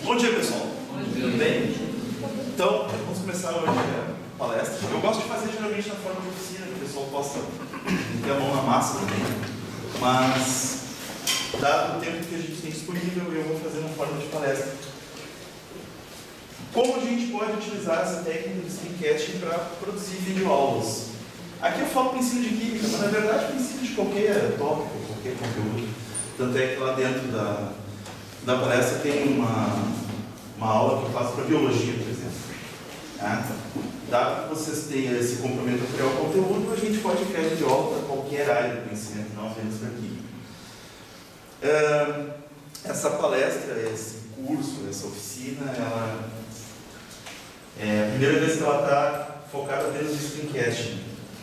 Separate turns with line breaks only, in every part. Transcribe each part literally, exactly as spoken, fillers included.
Bom dia, pessoal. Bom dia. Tudo bem? Então, vamos começar hoje a palestra. Eu gosto de fazer geralmente na forma de oficina, que o pessoal possa ter a mão na massa também. Mas, dado o tempo que a gente tem disponível, eu vou fazer na forma de palestra. Como a gente pode utilizar essa técnica de screencasting para produzir videoaulas? Aqui eu falo para ensino de química, mas na verdade para ensino de qualquer tópico, qualquer conteúdo. Tanto é que lá dentro da, da palestra tem uma, uma aula que eu faço para biologia, por exemplo. Ah, dado que vocês tenham esse comprometimento a criar o conteúdo, a gente pode criar videoaula para qualquer área do conhecimento, não apenas para química. Uh, essa palestra, esse curso, essa oficina, ela é a primeira vez que ela está focada apenas no screencasting.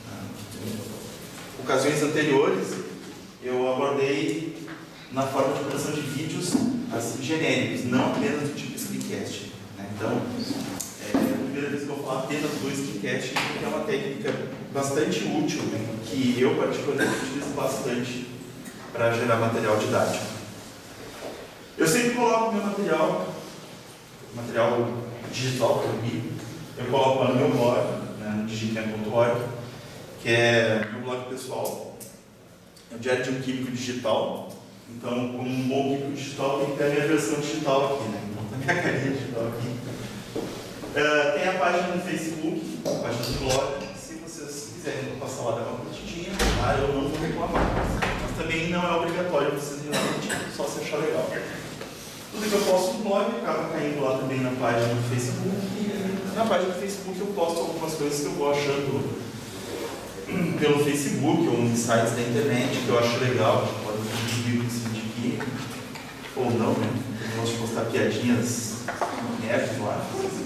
Em ocasiões anteriores, eu abordei na forma de produção de vídeos assim, genéricos, não apenas do tipo screencasting. Né? Então, é a primeira vez que eu falo apenas do screencasting, porque é uma técnica bastante útil, né? Que eu particularmente utilizo bastante para gerar material didático. Eu sempre coloco meu material, material digital para mim, eu coloco lá no meu blog, né, no digicam ponto org, que é meu blog pessoal, é o Diário de um Químico Digital. Então, como um bom químico digital, tem que ter a minha versão digital aqui, né? Então, tem a minha carinha digital aqui. Uh, tem a página no Facebook, a página do blog. Se vocês quiserem passar lá, dar uma curtidinha, tá? Eu não vou reclamar. Mas também não é obrigatório vocês irem lá curtir, só se achar legal. Tudo que eu posto no blog acaba caindo lá também na página do Facebook. E na página do Facebook eu posto algumas coisas que eu vou achando pelo Facebook ou em sites da internet que eu acho legal, que podem contribuir com esse tipo de química, ou não, né? Eu gosto de postar piadinhas nerds lá.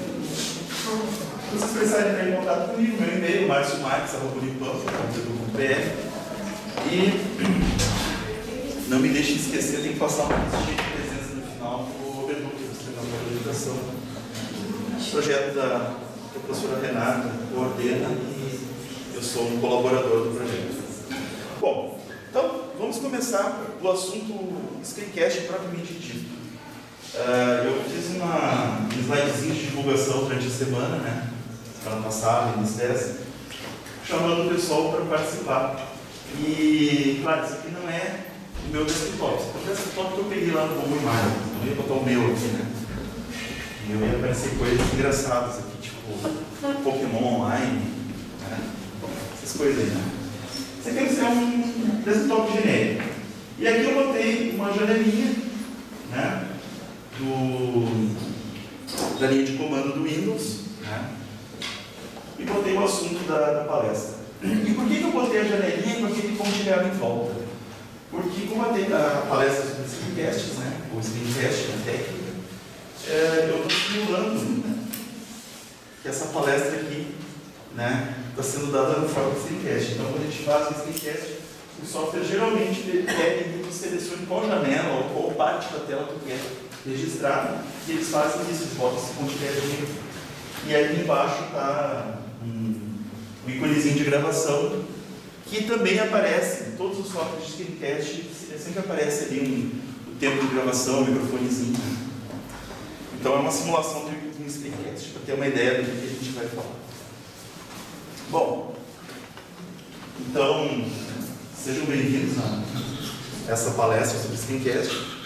Se vocês precisarem entrar em contato comigo, meu e-mail, marcio marques arroba unipampa ponto br. E não me deixe esquecer, tem que passar uma listinha de presença no final do Overlook, que você tem uma apresentação. Projeto da, da professora Renata coordena e eu sou um colaborador do projeto. Bom, então vamos começar o assunto screencasting propriamente dito. Uh, eu fiz uma, um slidezinho de divulgação durante a semana, né? Semana passada, início dessa, chamando o pessoal para participar. E, claro, isso aqui não é o meu desktop. O desktop que eu peguei lá no Google Imagens, não ia botar o meu aqui, né? E eu ia aparecer coisas engraçadas aqui, tipo Pokémon Online, né? Essas coisas aí, né? Isso aqui é um desktop genérico. E aqui eu botei uma janelinha, né? Do, da linha de comando do Windows, né? E botei o assunto da, da palestra. E por que, que eu botei a janelinha e por que, que compartilhei ela em volta? Porque como a, a palestra sobre screencasts, né? O screencast, a técnica, é, eu estou simulando, né, que essa palestra aqui, né, está sendo dada na forma de screencast. Então, quando a gente faz o screencast, o software geralmente pede que você selecione qual janela ou qual parte da tela que quer registrar, e eles fazem isso, eles botam esse pontilhadinho. E aí embaixo está um, um íconezinho de gravação, que também aparece em todos os softwares de screencast, sempre aparece ali um, o tempo de gravação, o microfonezinho. Então é uma simulação de um screencast, para ter uma ideia do que a gente vai falar. Bom, então, sejam bem-vindos a essa palestra sobre screencast.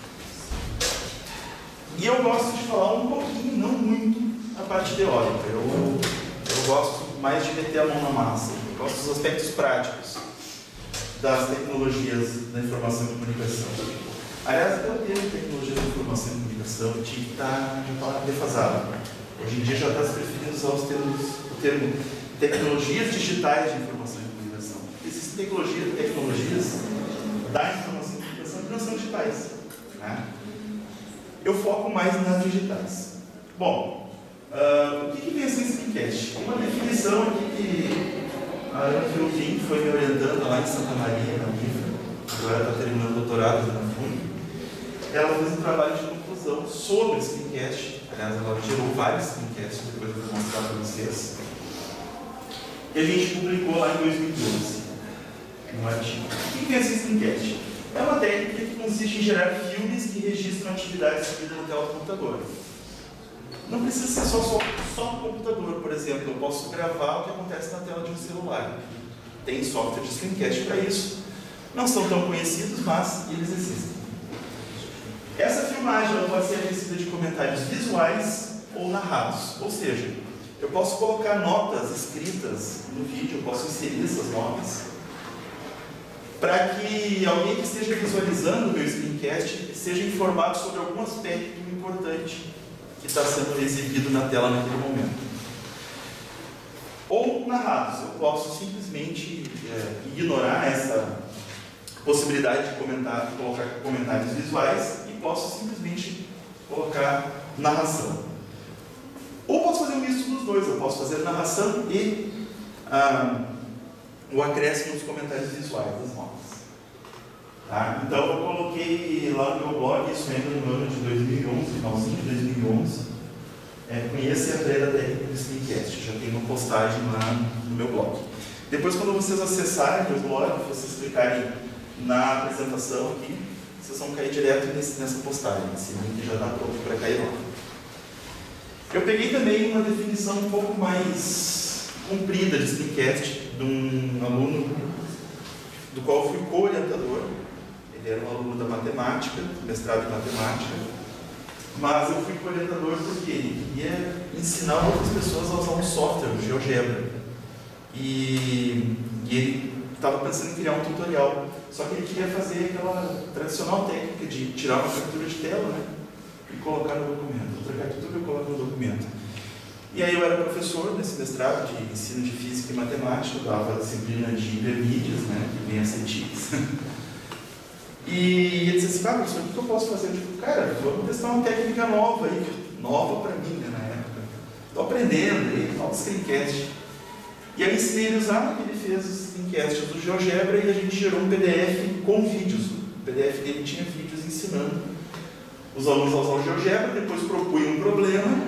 E eu gosto de falar um pouquinho, não muito, a parte teórica. Eu, eu gosto mais de meter a mão na massa. Eu gosto dos aspectos práticos das tecnologias da informação e comunicação. Aliás, até o termo tecnologia da informação e comunicação tinha que estar, já está defasado. Hoje em dia já está se preferindo usar os termos, o termo tecnologias digitais de informação e comunicação. Existem tecnologias, tecnologias da informação e comunicação que não são digitais, né? Eu foco mais nas digitais. Bom, uh, o que, que vem a ser screencast? Tem uma definição aqui que a Ana Filofim foi me orientando lá em Santa Maria, na U I F, agora está terminando o doutorado na F U N. Ela fez um trabalho de conclusão sobre screencast. Aliás, ela gerou vários screencasts, depois eu vou mostrar para vocês. E a gente publicou lá em dois mil e doze um artigo. O que é esse screencast? É uma técnica que consiste em gerar filmes que registram atividades seguidas na tela do computador. Não precisa ser só, só, só no computador, por exemplo. Eu posso gravar o que acontece na tela de um celular. Tem software de screencast para isso. Não são tão conhecidos, mas eles existem. Essa filmagem ela pode ser acrescida de comentários visuais ou narrados. Ou seja, eu posso colocar notas escritas no vídeo, eu posso inserir essas notas, para que alguém que esteja visualizando o meu screencast seja informado sobre algum aspecto importante que está sendo exibido na tela naquele momento. Ou narrados, eu posso simplesmente é, ignorar essa possibilidade de, comentar, de colocar comentários visuais e posso simplesmente colocar narração. Ou posso fazer um misto dos dois, eu posso fazer narração e ah, o acréscimo dos comentários visuais das notas. Tá? Então eu coloquei lá no meu blog, isso ainda no ano de dois mil e onze, finalzinho de dois mil e onze, é, conheça a aprenda técnica do screencast, já tem uma postagem lá no meu blog. Depois, quando vocês acessarem o meu blog, vocês clicarem na apresentação aqui, vocês vão cair direto nesse, nessa postagem, esse link já está pronto para cair lá. Eu peguei também uma definição um pouco mais comprida de screencast de um aluno do qual eu fui co-orientador. Ele era um aluno da matemática, mestrado em matemática, mas eu fui co-orientador porque ele queria ensinar outras pessoas a usar um software, o GeoGebra. E, e ele estava pensando em criar um tutorial, só que ele queria fazer aquela tradicional técnica de tirar uma captura de tela, né, e colocar no documento. Outra captura e colocar no documento. E aí eu era professor nesse mestrado de ensino de física e matemática, eu dava a disciplina de hipermídias, né, que bem aceitíveis. E ele disse assim, ah, professor, o que eu posso fazer? Eu digo, cara, vamos testar uma técnica nova aí, nova para mim, né, na época. Estou aprendendo aí, tal screencast. E aí ensinei ele a usar, ele fez o screencast do GeoGebra e a gente gerou um P D F com vídeos. O P D F dele tinha vídeos ensinando os alunos a usar o GeoGebra, depois propunha um problema.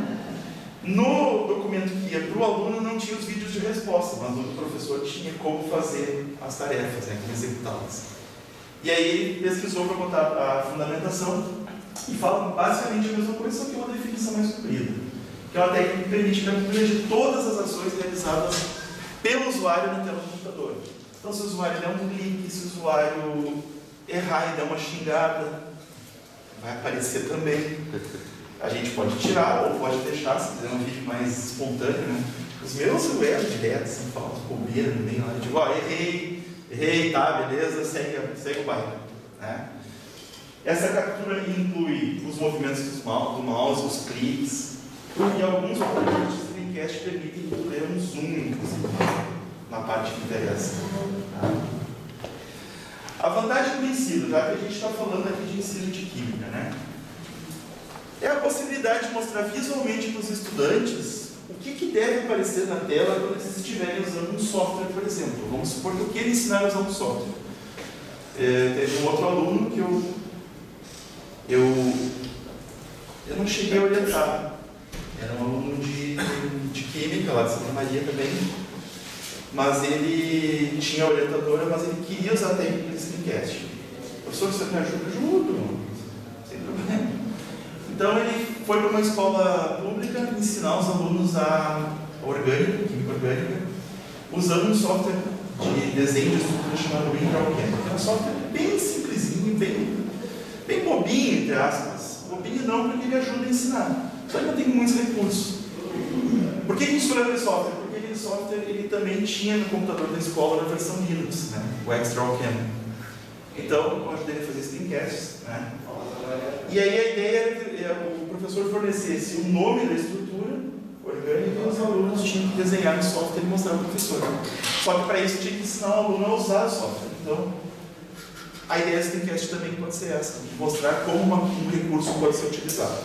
No documento que ia para o aluno não tinha os vídeos de resposta, mas o professor tinha como fazer as tarefas, né, como executá-las. E aí ele pesquisou para botar a fundamentação e fala basicamente a mesma coisa, só que é uma definição mais comprida. Que é uma técnica que permite captura de todas as ações realizadas pelo usuário na tela do computador. Então, se o usuário der um clique, se o usuário errar e der uma xingada, vai aparecer também. A gente pode tirar ou pode deixar, se quiser um vídeo mais espontâneo, né? Os meus eu erro direto, sem falta, bobeira, bem lá. Eu digo, ó, errei, errei, tá, beleza, segue, segue o bairro, né? Essa captura inclui os movimentos do mouse, do mouse, os cliques, e alguns aplicativos de screencast permitem incluir um zoom, inclusive, na parte que interessa. Tá? A vantagem do ensino, já que a gente está falando aqui de ensino de química, né? É a possibilidade de mostrar visualmente para os estudantes o que, que deve aparecer na tela quando eles estiverem usando um software, por exemplo. Vamos supor que eu queira ensinar a usar um software. É, teve um outro aluno que eu, eu, eu não cheguei a orientar. Era um aluno de, de química, lá de Santa Maria também. Mas ele tinha orientadora, mas ele queria usar a técnica de screencast. Professor, você me ajuda? Ajudo, sem problema. Então ele foi para uma escola pública ensinar os alunos a orgânica, química orgânica, usando um software de desenho de estrutura chamado WinDrawCam, que é um software bem simplesinho, bem, bem bobinho, entre aspas. Bobinho não, porque ele ajuda a ensinar. Só que não tem muitos recursos. Por que a gente escolheu aquele software? Porque aquele software ele também tinha no computador da escola na versão Linux, né? O WinDrawCam. Então eu ajudei a fazer screencasts, né? E aí a ideia era que o professor fornecesse o nome da estrutura orgânica e os alunos tinham que desenhar no software e mostrar ao professor. Só que para isso tinha que ensinar o aluno a usar o software. Então, a ideia do screencast também pode ser essa, mostrar como uma, um recurso pode ser utilizado.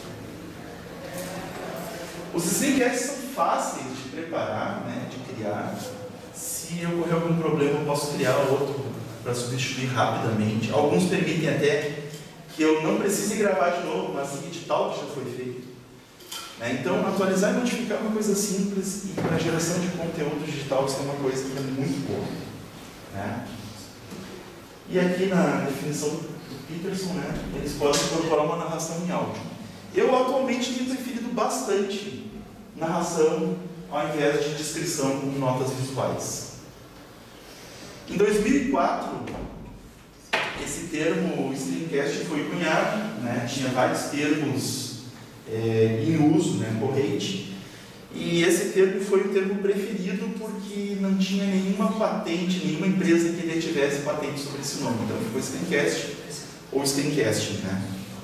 Os screencasts são fáceis de preparar, né, de criar. Se ocorrer algum problema, eu posso criar outro para substituir rapidamente. Alguns permitem até que eu não precise gravar de novo, mas o edital que já foi feito. Né? Então, atualizar e modificar é uma coisa simples e para a geração de conteúdo digital isso é uma coisa que é muito boa. Né? E aqui na definição do Peterson, né, eles podem incorporar uma narração em áudio. Eu atualmente tenho preferido bastante narração ao invés de descrição com notas visuais. Em dois mil e quatro, esse termo screencast foi cunhado, né, tinha vários termos é, em uso, né, corrente, e esse termo foi o termo preferido porque não tinha nenhuma patente, nenhuma empresa que detivesse patente sobre esse nome. Então ficou screencast ou screencasting, né?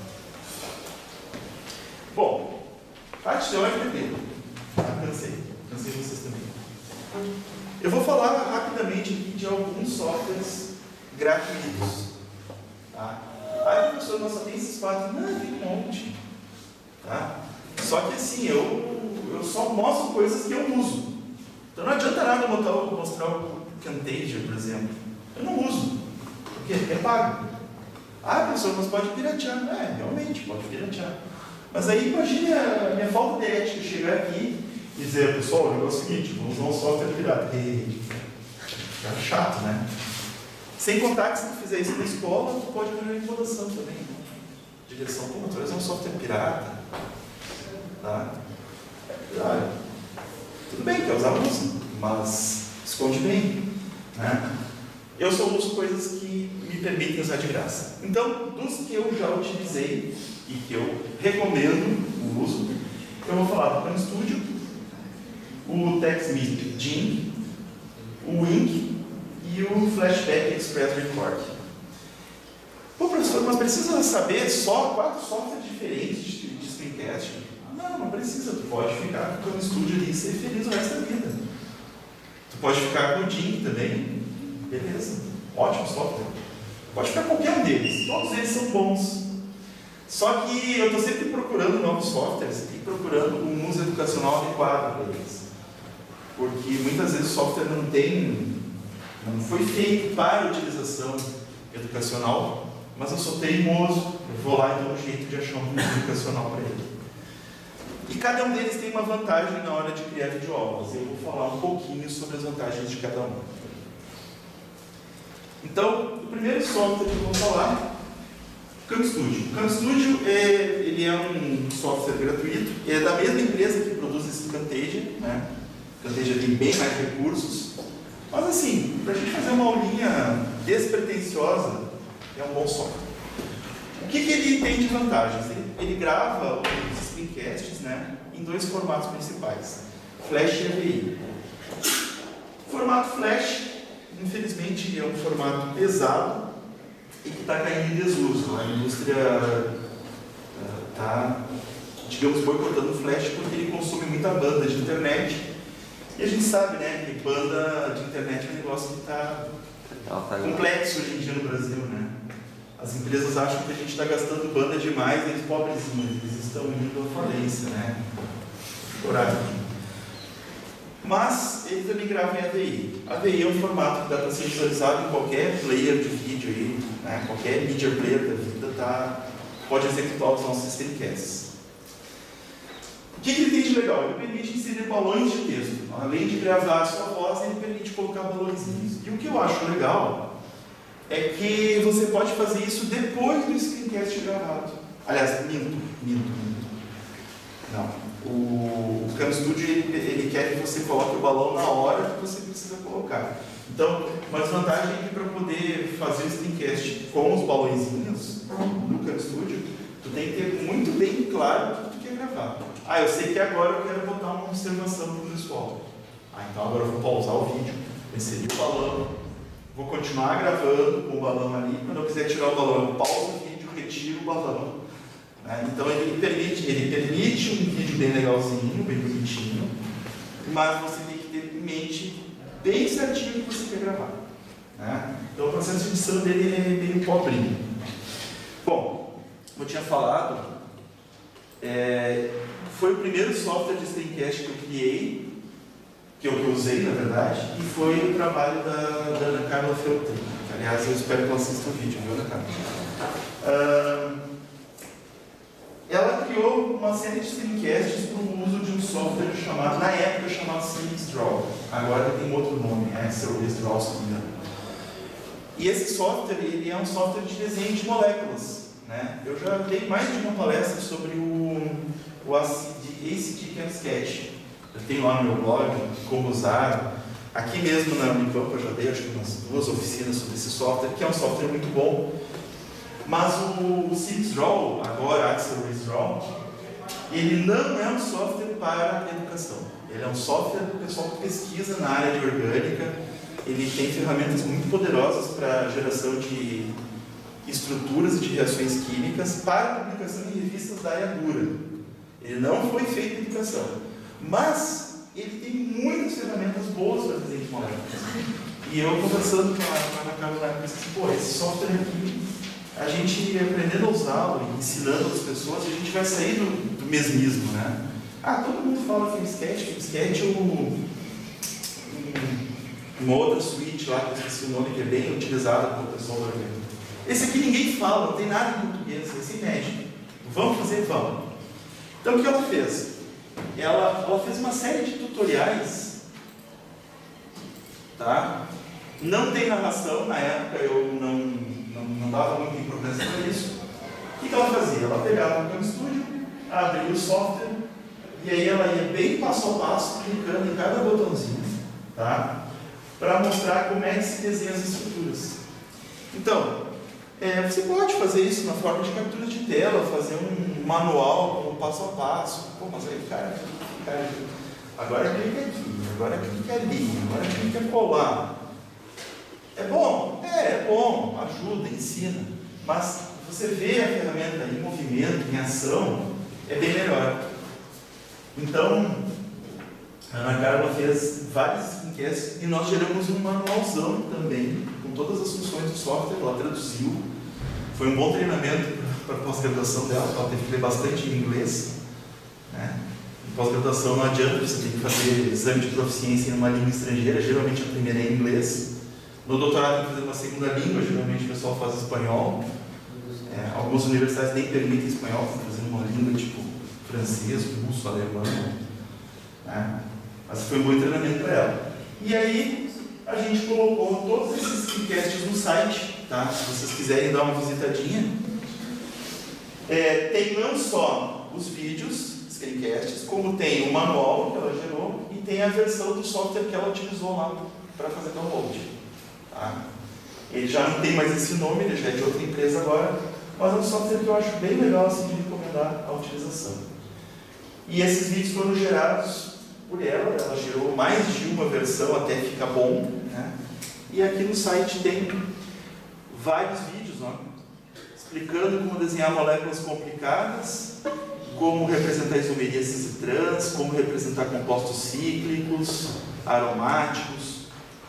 Bom, parte teórica dele. Ah, cansei, cansei vocês também. Eu vou falar rapidamente aqui de alguns softwares gratuitos. Tá? Ah, professor, nós só tem esses quatro. Não, tem um monte. Tá? Só que assim, eu Eu só mostro coisas que eu uso. Então não adianta nada eu mostrar o Camtasia, por exemplo. Eu não uso, porque é pago. Ah, professor, mas pode piratear. É, realmente, pode piratear. Mas aí imagine a minha falta de ética chegar aqui e dizer, pessoal, o negócio é o seguinte, vamos usar um software pirata. É chato, né? Sem contar que se tu fizer isso na escola, tu pode ganhar incomodação também. Direção, pô, tu vai usar um software pirata. Tá? Olha, tudo bem, quer usar usa, mas esconde bem, né? Eu só uso coisas que me permitem usar de graça. Então, dos que eu já utilizei e que eu recomendo o uso, eu vou falar do CamStudio, o TextMeet Jing, o Ink e o Flashback Express Record. Pô, professor, mas precisa saber só quatro softwares diferentes de, de screencast? Não, não precisa. Tu pode ficar com o CamStudio ali e ser feliz o resto da vida. Tu pode ficar com o Jing também. Beleza. Ótimo software. Pode ficar com qualquer um deles. Todos eles são bons. Só que eu estou sempre procurando novos softwares e procurando um uso educacional adequado para eles. Porque muitas vezes o software não tem, não foi feito para utilização educacional, mas eu sou teimoso, eu vou lá e dou um jeito de achar um uso educacional para ele. E cada um deles tem uma vantagem na hora de criar videoaulas. Eu vou falar um pouquinho sobre as vantagens de cada um. Então, o primeiro software que eu vou falar, CamStudio. O CamStudio é, ele é um software gratuito, é da mesma empresa que produz esse Camtasia, né? O Camtasia tem bem mais recursos, mas assim, para a gente fazer uma aulinha despretensiosa, é um bom software. O que, que ele tem de vantagens? Ele, ele grava os screencasts, né, em dois formatos principais, Flash e A V I. O formato Flash, infelizmente, é um formato pesado e que está caindo em desuso. A indústria está, digamos, boicotando o Flash porque ele consome muita banda de internet. E a gente sabe, né, que banda de internet é um negócio que está complexo hoje em dia no Brasil, né? As empresas acham que a gente está gastando banda demais, eles pobrezinhos, eles estão indo à falência, né? Coragem. Mas ele também grava em A V I. A V I é um formato que dá para ser visualizado em qualquer player de vídeo aí, né? Qualquer media player da vida tá, pode executar os nossos screencasts. O que, que ele tem de legal? Ele permite inserir balões de texto. Além de gravar a sua voz, ele permite colocar balõezinhos. E o que eu acho legal é que você pode fazer isso depois do screencast gravado. Aliás, minto, minto, minto. Não. O, o CamStudio, ele, ele quer que você coloque o balão na hora que você precisa colocar. Então, uma desvantagem é que para poder fazer o screencast com os balõezinhos no CamStudio, tu tem que ter muito bem claro o que tu quer gravar. Ah, eu sei que agora eu quero botar uma observação para o pessoal. Ah, então agora eu vou pausar o vídeo, inserir o balão, vou continuar gravando com o balão ali. Quando eu quiser tirar o balão, eu pauso o vídeo, retiro o balão. Né? Então ele permite, ele permite um vídeo bem legalzinho, bem bonitinho, mas você tem que ter em mente bem certinho o que você quer gravar. Né? Então o processo de edição dele é meio pobrinho. Bom, como eu tinha falado, é, foi o primeiro software de screencast que eu criei, que eu usei, na verdade, e foi o trabalho da, da Ana Carla Feltrin. Aliás, eu espero que ela assista o vídeo, viu, Ana Carla? Uh, ela criou uma série de screencasts para o uso de um software chamado, na época, chamado CMixDraw. Agora tem outro nome, Excel Draw, se não me engano. E esse software, ele é um software de desenho de moléculas, né? Eu já dei mais de uma palestra sobre o, o A C D ChemSketch. Eu tenho lá no meu blog como usar. Aqui mesmo na Unicamp eu já dei acho que umas duas oficinas sobre esse software, que é um software muito bom. Mas o, o CIPSDraw, agora Axel Draw, ele não é um software para educação. Ele é um software para o pessoal que pesquisa na área de orgânica. Ele tem ferramentas muito poderosas para geração de estruturas e de reações químicas para publicação em revistas da área dura. Ele não foi feito em educação, mas ele tem muitas ferramentas boas para desenho de moléculas. E eu conversando com a Ana Carolina, eu disse assim, pô, esse software aqui, a gente aprendendo a usá-lo e ensinando as pessoas, a gente vai sair do, do mesmismo, né? Ah, todo mundo fala ChemSketch, ChemSketch é um, uma outra suíte lá, que eu esqueci o nome, que é bem utilizada pelo pessoal da orgânica. Esse aqui ninguém fala, não tem nada em português, esse é inédito. Vamos fazer? Vamos. Então o que ela fez? Ela, ela fez uma série de tutoriais, tá? Não tem narração, na época eu não, não, não dava muita importância para isso. O que, que ela fazia? Ela pegava o CamStudio, abria o software, e aí ela ia bem passo a passo, clicando em cada botãozinho, tá? Para mostrar como é que se desenha as estruturas. Então, é, você pode fazer isso na forma de captura de tela, fazer um manual com um passo a passo. Pô, mas aí, cara, cara, agora clica aqui, agora clica ali, agora clica colar. É bom? É, é bom, ajuda, ensina. Mas você vê a ferramenta em movimento, em ação, é bem melhor. Então, a Ana Carla fez vários enquetes e nós geramos um manualzão também, com todas as funções do software, ela traduziu. Foi um bom treinamento para a pós-graduação dela, ela teve que ler bastante em inglês, né? Em pós-graduação não adianta, você tem que fazer exame de proficiência em uma língua estrangeira, geralmente a primeira é em inglês. No doutorado tem que fazer uma segunda língua, geralmente o pessoal faz espanhol. É, algumas universidades nem permitem espanhol, estão fazendo uma língua tipo francês, russo, alemão, né? Mas foi um bom treinamento para ela. E aí, a gente colocou todos esses screencasts no site, tá? Se vocês quiserem dar uma visitadinha. É, tem não só os vídeos, screencasts, como tem o manual que ela gerou e tem a versão do software que ela utilizou lá para fazer download. Tá? Ele já não tem mais esse nome, ele já é de outra empresa agora, mas é um software que eu acho bem legal assim, de recomendar a utilização. E esses vídeos foram gerados por ela, ela gerou mais de uma versão até ficar bom, né? E aqui no site tem vários vídeos, ó, explicando como desenhar moléculas complicadas, como representar isomerias cis e trans, como representar compostos cíclicos, aromáticos,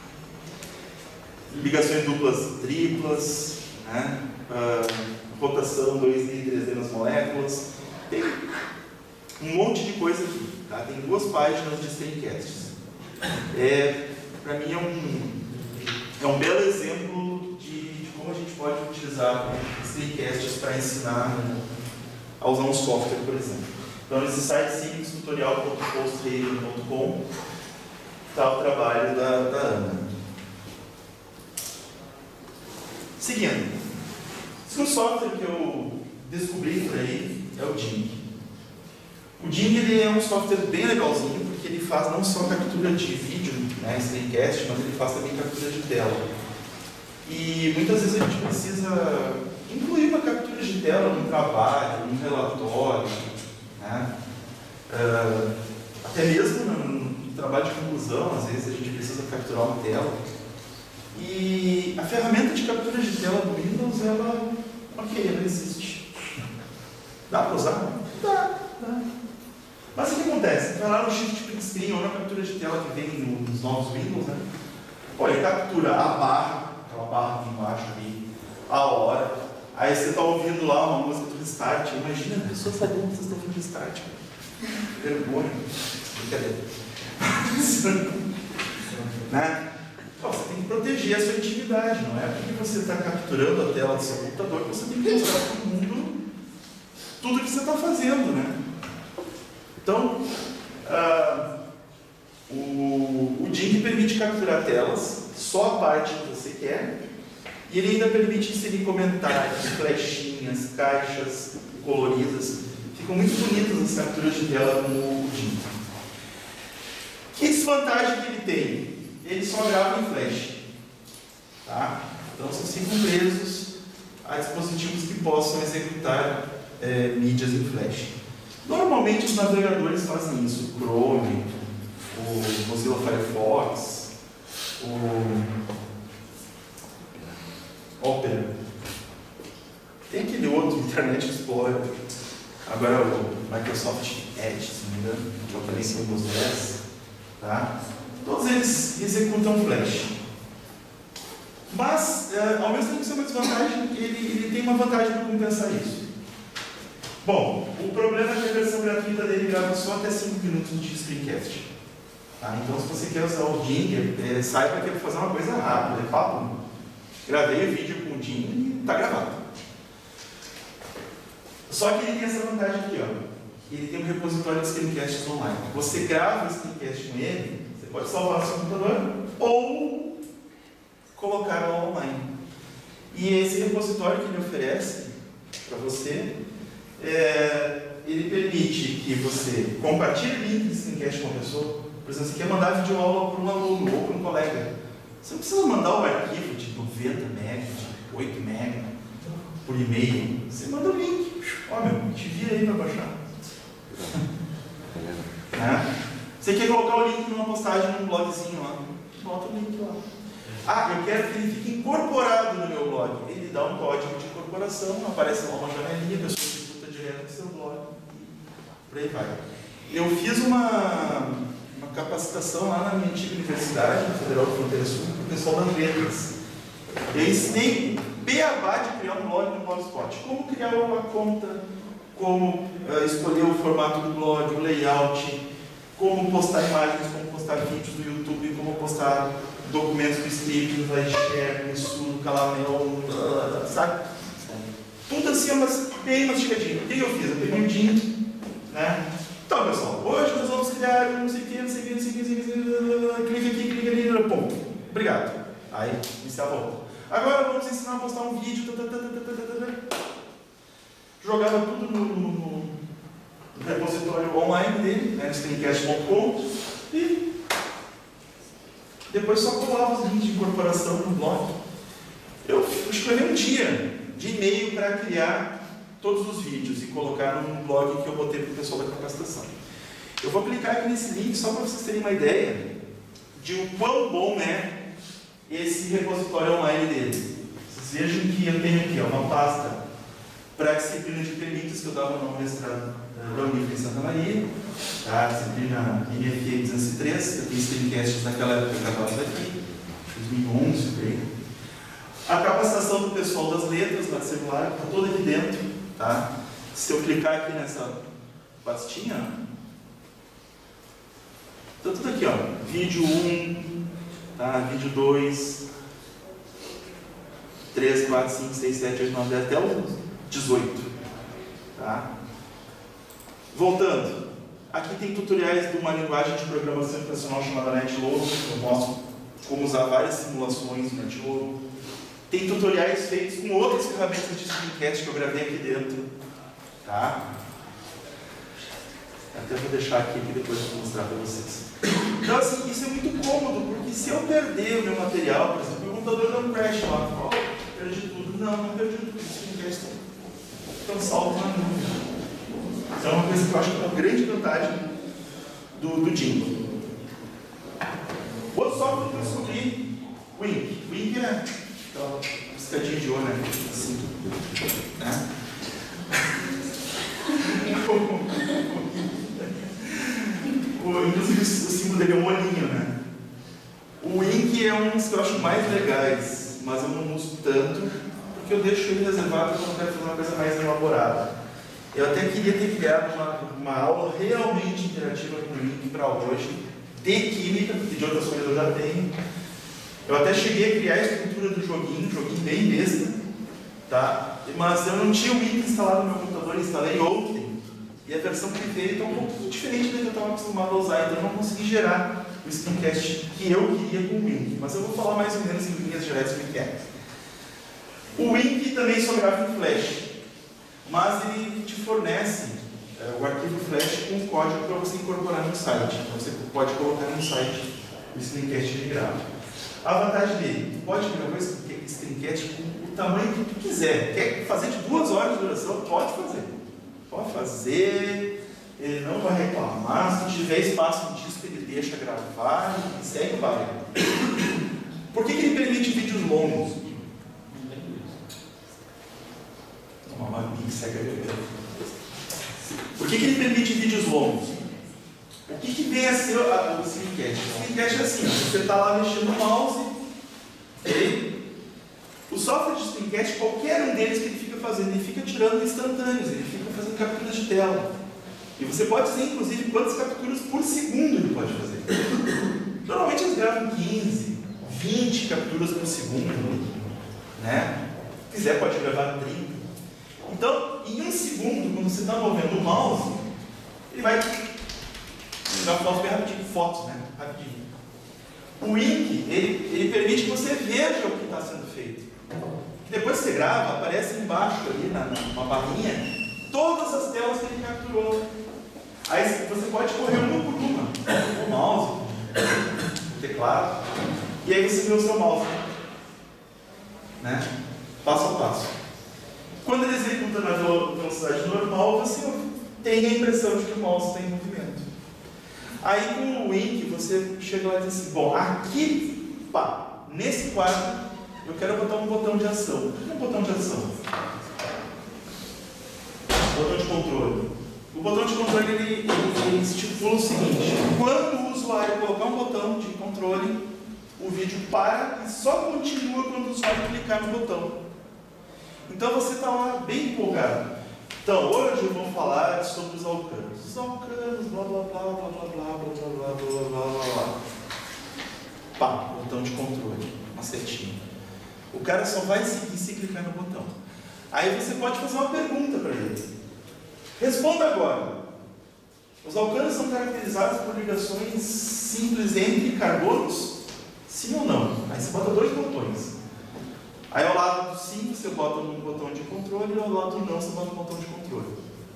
ligações duplas triplas, né? uh, rotação dois D e três D nas moléculas. Tem um monte de coisa aqui, tá? Tem duas páginas de screencasts. É, para mim é um, é um belo exemplo de, de como a gente pode utilizar screencasts para ensinar a usar um software, por exemplo. Então, nesse site simples tutorial ponto post ponto com está o trabalho da, da Ana. Seguindo, esse software que eu descobri por aí é o Ding. O Ding ele é um software bem legalzinho, porque ele faz não só captura de vídeo, né, screencast, mas ele faz também captura de tela. E muitas vezes a gente precisa incluir uma captura de tela num trabalho, num relatório, né? Uh, até mesmo no trabalho de conclusão, às vezes a gente precisa capturar uma tela. E a ferramenta de captura de tela do Windows, ela, ok, ela existe. Dá para usar? Dá, dá. Mas o que acontece? Vai lá no Shift Print Screen ou na captura de tela que vem nos novos Windows, né? Pô, ele captura a barra, aquela barra de embaixo ali, a hora. Aí você está ouvindo lá uma música do Restart. Imagina a pessoa sabendo que vocês estão ouvindo Restart. Vergonha. Brincadeira. Né? Pô, você tem que proteger a sua intimidade. Não é porque você está capturando a tela do seu computador que você tem que mostrar para o mundo tudo que você está fazendo, né? Então, uh, o, o Ding permite capturar telas, só a parte que você quer, E ele ainda permite inserir comentários, flechinhas, caixas coloridas. Ficam muito bonitas as capturas de tela com o GIMP. Que desvantagem que ele tem? Ele só grava em flash. Tá? Então vocês ficam presos a dispositivos que possam executar é, mídias em flash. Normalmente os navegadores fazem isso. O Chrome, o Mozilla Firefox, o Opera. Tem aquele outro, Internet Explorer. Agora o Microsoft Edge, se não me engano, que eu falei em Windows dez. Tá? Todos eles executam flash. Mas, é, ao mesmo tempo que isso é uma desvantagem, ele, ele tem uma vantagem para compensar isso. Bom, o problema é que a versão gratuita dele grava só até cinco minutos de screencast. Tá? Então, se você quer usar o Jing, é, saiba que é para fazer uma coisa rápida, é papo. Gravei o vídeo com o Jing e está gravado. Só que ele tem essa vantagem aqui, ó. Ele tem um repositório de screencasts online. Você grava o screencast com ele, você pode salvar no seu computador ou colocar lá online. E esse repositório que ele oferece para você, é, ele permite que você compartilhe link de screencast com uma pessoa. Por exemplo, você quer mandar videoaula para um aluno ou para um colega. Você não precisa mandar um arquivo de noventa megas, de oito megas por e-mail. Você manda o link. Ó, oh, meu, te vira aí para baixar. É. Você quer colocar o link numa postagem num blogzinho lá, bota o link lá. Ah, eu quero que ele fique incorporado no meu blog. Ele dá um código de incorporação, aparece lá uma janelinha, a pessoa executa direto no seu blog e por aí vai. Eu fiz uma, uma capacitação lá na minha antiga universidade, na Federal de Fronteira Sul, para o pessoal das letras. Eu ensinei beabá de criar um blog no Blogspot. Como criar uma conta, como uh, escolher o formato do blog, o layout, como postar imagens, como postar vídeos do YouTube, como postar documentos do Script, no iShare, no Sul, no Calamel, sabe? Tudo assim, mas bem mastigadinho. O que eu fiz? Eu peguei um Jing, né? Então, pessoal, hoje nós vamos criar um não sei o que, não sei o que, não sei o que, não sei o que, clique aqui, clique ali, pum. Obrigado. Aí, iniciava outra. Agora vamos ensinar a postar um vídeo, tá, tá, tá, tá, tá, tá. Jogava tudo no, no, no repositório online dele, né, no screencast ponto com, e depois só colava os links de incorporação no blog. Eu escrevi um dia de e-mail para criar todos os vídeos e colocar num blog que eu botei para o pessoal da capacitação. Eu vou clicar aqui nesse link só para vocês terem uma ideia de o quão bom é esse repositório online dele. Vocês vejam que eu tenho aqui ó, uma pasta para a disciplina de permitas que eu dava no mestrado da Unif em Santa Maria, tá? A disciplina M F E duzentos e três, eu tenho screencasts naquela época que eu estava aqui, dois mil e onze, por aí. A capacitação do pessoal das letras lá de celular está toda aqui dentro, tá? Se eu clicar aqui nessa pastinha, está tudo aqui, ó. Vídeo um, tá? Vídeo dois, três, quatro, cinco, seis, sete, oito, nove, dez, até o dezoito. Tá? Voltando, aqui tem tutoriais de uma linguagem de programação internacional chamada NetLogo. Eu mostro como usar várias simulações do NetLogo. Tem tutoriais feitos com outras ferramentas de screencast que eu gravei aqui dentro. Tá? Até vou deixar aqui que depois eu vou mostrar para vocês. Então, assim, isso é muito cômodo, porque se eu perder o meu material, por exemplo, o computador dá um crash lá, ó, perdi tudo. Não, não perdi tudo. Screencast estão salvos na nuvem. Então é uma coisa que eu acho que é uma grande vantagem do, do Jing. Outro software que eu descobri, o Wink. O Wink é aquela piscadinha de olho, né? Assim. Né? o, inclusive o símbolo dele é um olhinho, né? O Wink é um dos que eu acho mais legais, mas eu não uso tanto, porque eu deixo ele reservado quando eu quero fazer uma coisa mais elaborada. Eu até queria ter criado uma, uma aula realmente interativa com o Wink para hoje, de química, porque de outras coisas eu já tenho. Eu até cheguei a criar a estrutura do joguinho, um joguinho bem besta, tá? Mas eu não tinha o Wink instalado no meu computador, instalei ontem, e a versão que veio está um pouquinho diferente da que eu estava acostumado a usar, então eu não consegui gerar o screencast que eu queria com o Wink. Mas eu vou falar mais ou menos em linhas gerais o que é. O Wink também só grava em Flash, mas ele te fornece é, o arquivo Flash com código para você incorporar no site. Então você pode colocar no site o screencast que ele grava. A vantagem dele, pode gravar esse screencast com o tamanho que tu quiser. Quer fazer de duas horas de duração? Pode fazer. Pode fazer, ele não vai reclamar. Se tiver espaço no disco, ele deixa gravar e segue o baile. Por que, que ele permite vídeos longos? Toma uma bica, segue a bebê. Por que, que ele permite vídeos longos? O que, que vem a ser a, o screencast? O screencast é assim, ó, você está lá mexendo no mouse, okay? O software de screencast, qualquer um deles que ele fica fazendo, ele fica tirando instantâneos, ele fica fazendo capturas de tela. E você pode dizer, inclusive, quantas capturas por segundo ele pode fazer. Normalmente eles gravam quinze, vinte capturas por segundo, né? Se quiser pode gravar trinta. Então, em um segundo, quando você está movendo o mouse, ele vai tirar fotos bem rapidinho, fotos, né? Rapidinho. O Wink, ele, ele permite que você veja o que está sendo feito. Depois que você grava, aparece embaixo ali, na, numa barrinha, todas as telas que ele capturou. Aí você pode correr uma por uma, o mouse, o teclado, e aí você vê o seu mouse, né? Passo a passo. Quando ele executa na velocidade normal, você tem a impressão de que o mouse está em movimento. Aí com o Wink, você chega lá e diz assim, bom, aqui, pá, nesse quadro, eu quero botar um botão de ação. O que é um botão de ação? Botão de controle. O botão de controle, ele, ele, ele estipula o seguinte, quando o usuário colocar um botão de controle, o vídeo para e só continua quando o usuário clicar no botão. Então você está lá bem empolgado. Então, hoje eu vou falar sobre os alcanos. Os alcanos, blá blá blá, blá blá blá, blá blá blá, blá blá blá. Pá, botão de controle, uma setinha. O cara só vai seguir se clicar no botão. Aí você pode fazer uma pergunta para ele. Responda agora. Os alcanos são caracterizados por ligações simples entre carbonos? Sim ou não? Aí você bota dois botões. Aí ao lado do sim você bota um botão de controle e ao lado do não você bota um botão de controle.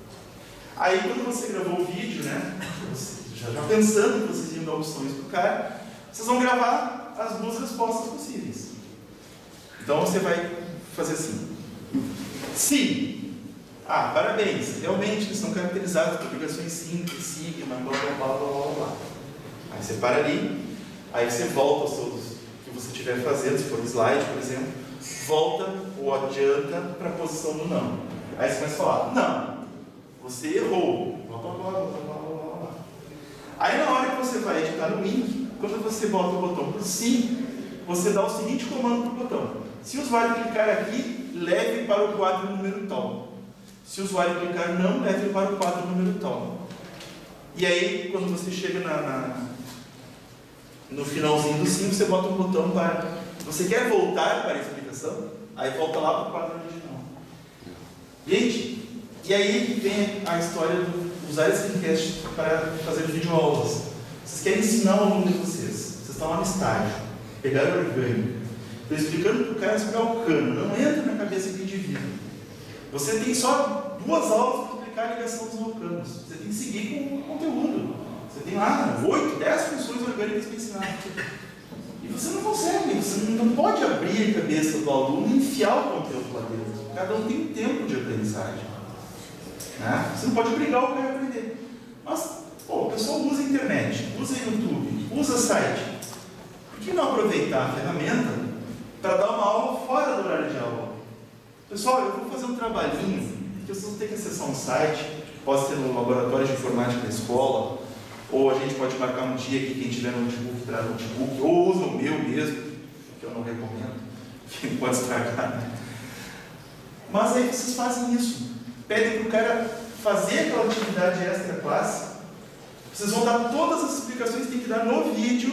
Aí quando você gravou o vídeo, né, já, já pensando que vocês iam dar opções para o cara, vocês vão gravar as duas respostas possíveis. Então você vai fazer assim. Sim. Ah, parabéns. Realmente eles são caracterizados por ligações simples, sigma, blá blá blá blá blá blá. Aí você para ali, aí você volta aos seus que você estiver fazendo, se for um slide, por exemplo, volta ou adianta para a posição do não. Aí você começa a falar, não, você errou. Blá blá blá blá blá blá blá. Aí na hora que você vai editar no Wink, quando você bota o botão por sim, você dá o seguinte comando para o botão. Se o usuário clicar aqui, leve para o quadro número tal. Se o usuário clicar não, leve para o quadro número tal. E aí, quando você chega na, na, no finalzinho do sim, você bota um botão para... Você quer voltar para a explicação? Aí volta lá para o quadro original. Gente, e aí vem a história de usar esse screencast para fazer videoaulas. Vocês querem ensinar o aluno de vocês. Vocês estão lá no estágio. Pegaram o orgânico. Estou explicando para o cara explicar o cano. Não entra na cabeça do indivíduo. Você tem só duas aulas para explicar a ligação dos alcanos. Você tem que seguir com o conteúdo. Você tem lá oito, dez funções orgânicas para ensinar. E você não consegue, você não pode abrir a cabeça do aluno e enfiar o conteúdo lá dentro. Cada um tem um tempo de aprendizagem. Né? Você não pode obrigar o cara a aprender. Mas, pô, o pessoal usa a internet, usa YouTube, usa site. Por que não aproveitar a ferramenta para dar uma aula fora do horário de aula? Pessoal, eu vou fazer um trabalhinho, que vocês vão ter que acessar um site, pode ser no laboratório de informática da escola, ou a gente pode marcar um dia aqui, quem tiver notebook, traz notebook, ou usa o meu mesmo, que eu não recomendo, que pode estragar, né? Mas aí vocês fazem isso, pedem para o cara fazer aquela atividade extra classe, vocês vão dar todas as explicações que tem que dar no vídeo,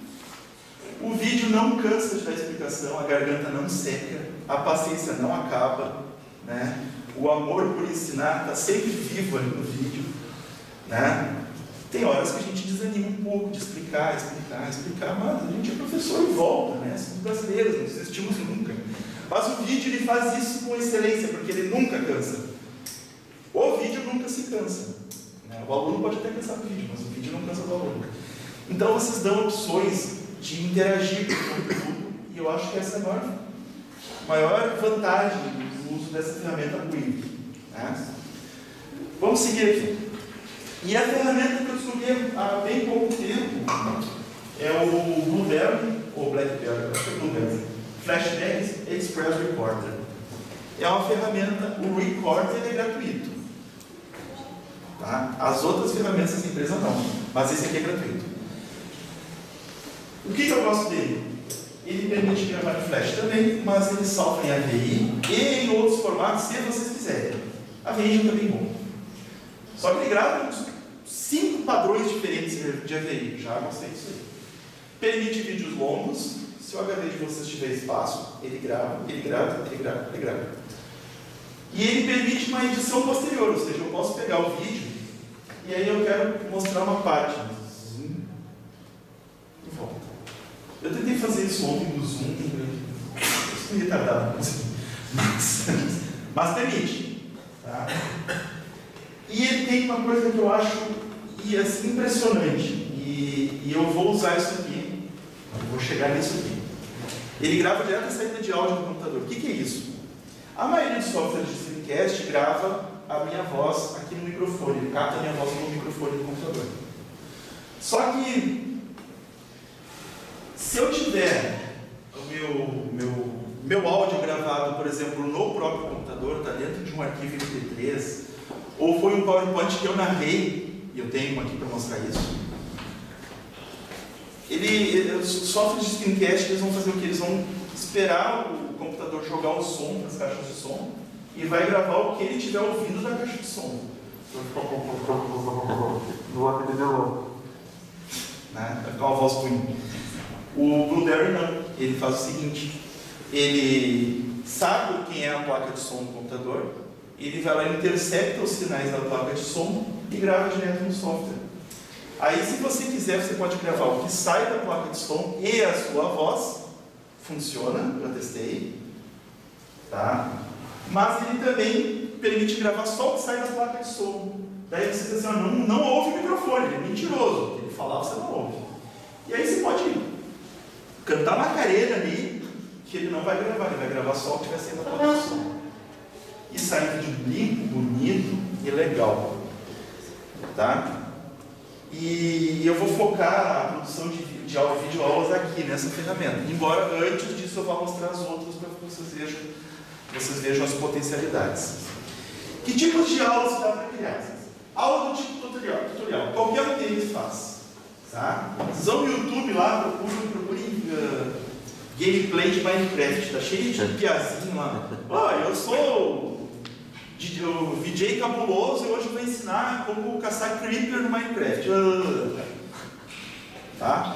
o vídeo não cansa de dar explicação, a garganta não seca, a paciência não acaba, né? O amor por ensinar está sempre vivo ali no vídeo, né? Tem horas que a gente desanima um pouco de explicar, explicar, explicar, mas a gente é professor e volta, né? Somos brasileiros, não desistimos nunca. Mas o vídeo ele faz isso com excelência, porque ele nunca cansa. O vídeo nunca se cansa. Né? O aluno pode até cansar do vídeo, mas o vídeo não cansa do aluno. Então vocês dão opções de interagir com o conteúdo, e eu acho que essa é a maior, maior vantagem do uso dessa ferramenta Quick. Né? Vamos seguir aqui. E a ferramenta que eu descobri há bem pouco tempo é o Blueberry, ou Blackberry, acho que é Blueberry, Flashback Express Recorder. É uma ferramenta, o Recorder é gratuito. Tá? As outras ferramentas dessa empresa não, mas esse aqui é gratuito. O que, que eu gosto dele? Ele permite gravar em Flash também, mas ele salva em A V I e em outros formatos, se vocês quiserem. A V I já também é bom. Só que ele grava uns cinco padrões diferentes de A V I. Já gostei disso aí. Permite vídeos longos. Se o H D de vocês tiver espaço, ele grava, ele grava, ele grava, ele grava. E ele permite uma edição posterior, ou seja, eu posso pegar o vídeo e aí eu quero mostrar uma parte. Zoom. E volta. Eu tentei fazer isso ontem no Zoom. Eu estou retardado, mas, mas permite. Tá? E ele tem uma coisa que eu acho assim, impressionante, e, e eu vou usar isso aqui, eu vou chegar nisso aqui. Ele grava direto a saída de áudio do computador. O que, que é isso? A maioria dos softwares de streamcast grava a minha voz aqui no microfone, ele capta a minha voz no microfone do computador. Só que, se eu tiver o meu, meu, meu áudio gravado, por exemplo, no próprio computador, está dentro de um arquivo M P três, ou foi um PowerPoint que eu narrei, e eu tenho aqui para mostrar isso, ele, os softwares de screencast eles vão fazer o que? Eles vão esperar o computador jogar o som nas caixas de som e vai gravar o que ele estiver ouvindo da caixa de som. Né? Vai ficar uma voz ruim. O Blueberry não. Ele faz o seguinte: ele sabe quem é a placa de som do computador, ele vai lá e intercepta os sinais da placa de som e grava direto no software. Aí, se você quiser, você pode gravar o que sai da placa de som e a sua voz. Funciona, já testei. Tá? Mas ele também permite gravar só o que sai da placa de som. Daí você diz assim, não, não ouve o microfone, ele é mentiroso. Ele falar, você não ouve. E aí você pode cantar uma carreira ali, que ele não vai gravar, ele vai gravar só o que estiver saindo da placa de som. E sai um vídeo limpo, bonito e legal. Tá? E eu vou focar a produção de, de áudio e vídeo aulas aqui nessa ferramenta. Embora antes disso eu vá mostrar as outras para que vocês vejam, vocês vejam as potencialidades. Que tipos de aulas dá para criar? Aula do tipo tutorial. tutorial. Qualquer um deles faz. Tá? Vocês vão no YouTube lá, procurem, procurem uh, gameplay de Minecraft. Está cheio de piazinho lá. Ó, oh, eu sou o V J cabuloso e hoje eu vou ensinar como caçar creeper no Minecraft. Uh, tá?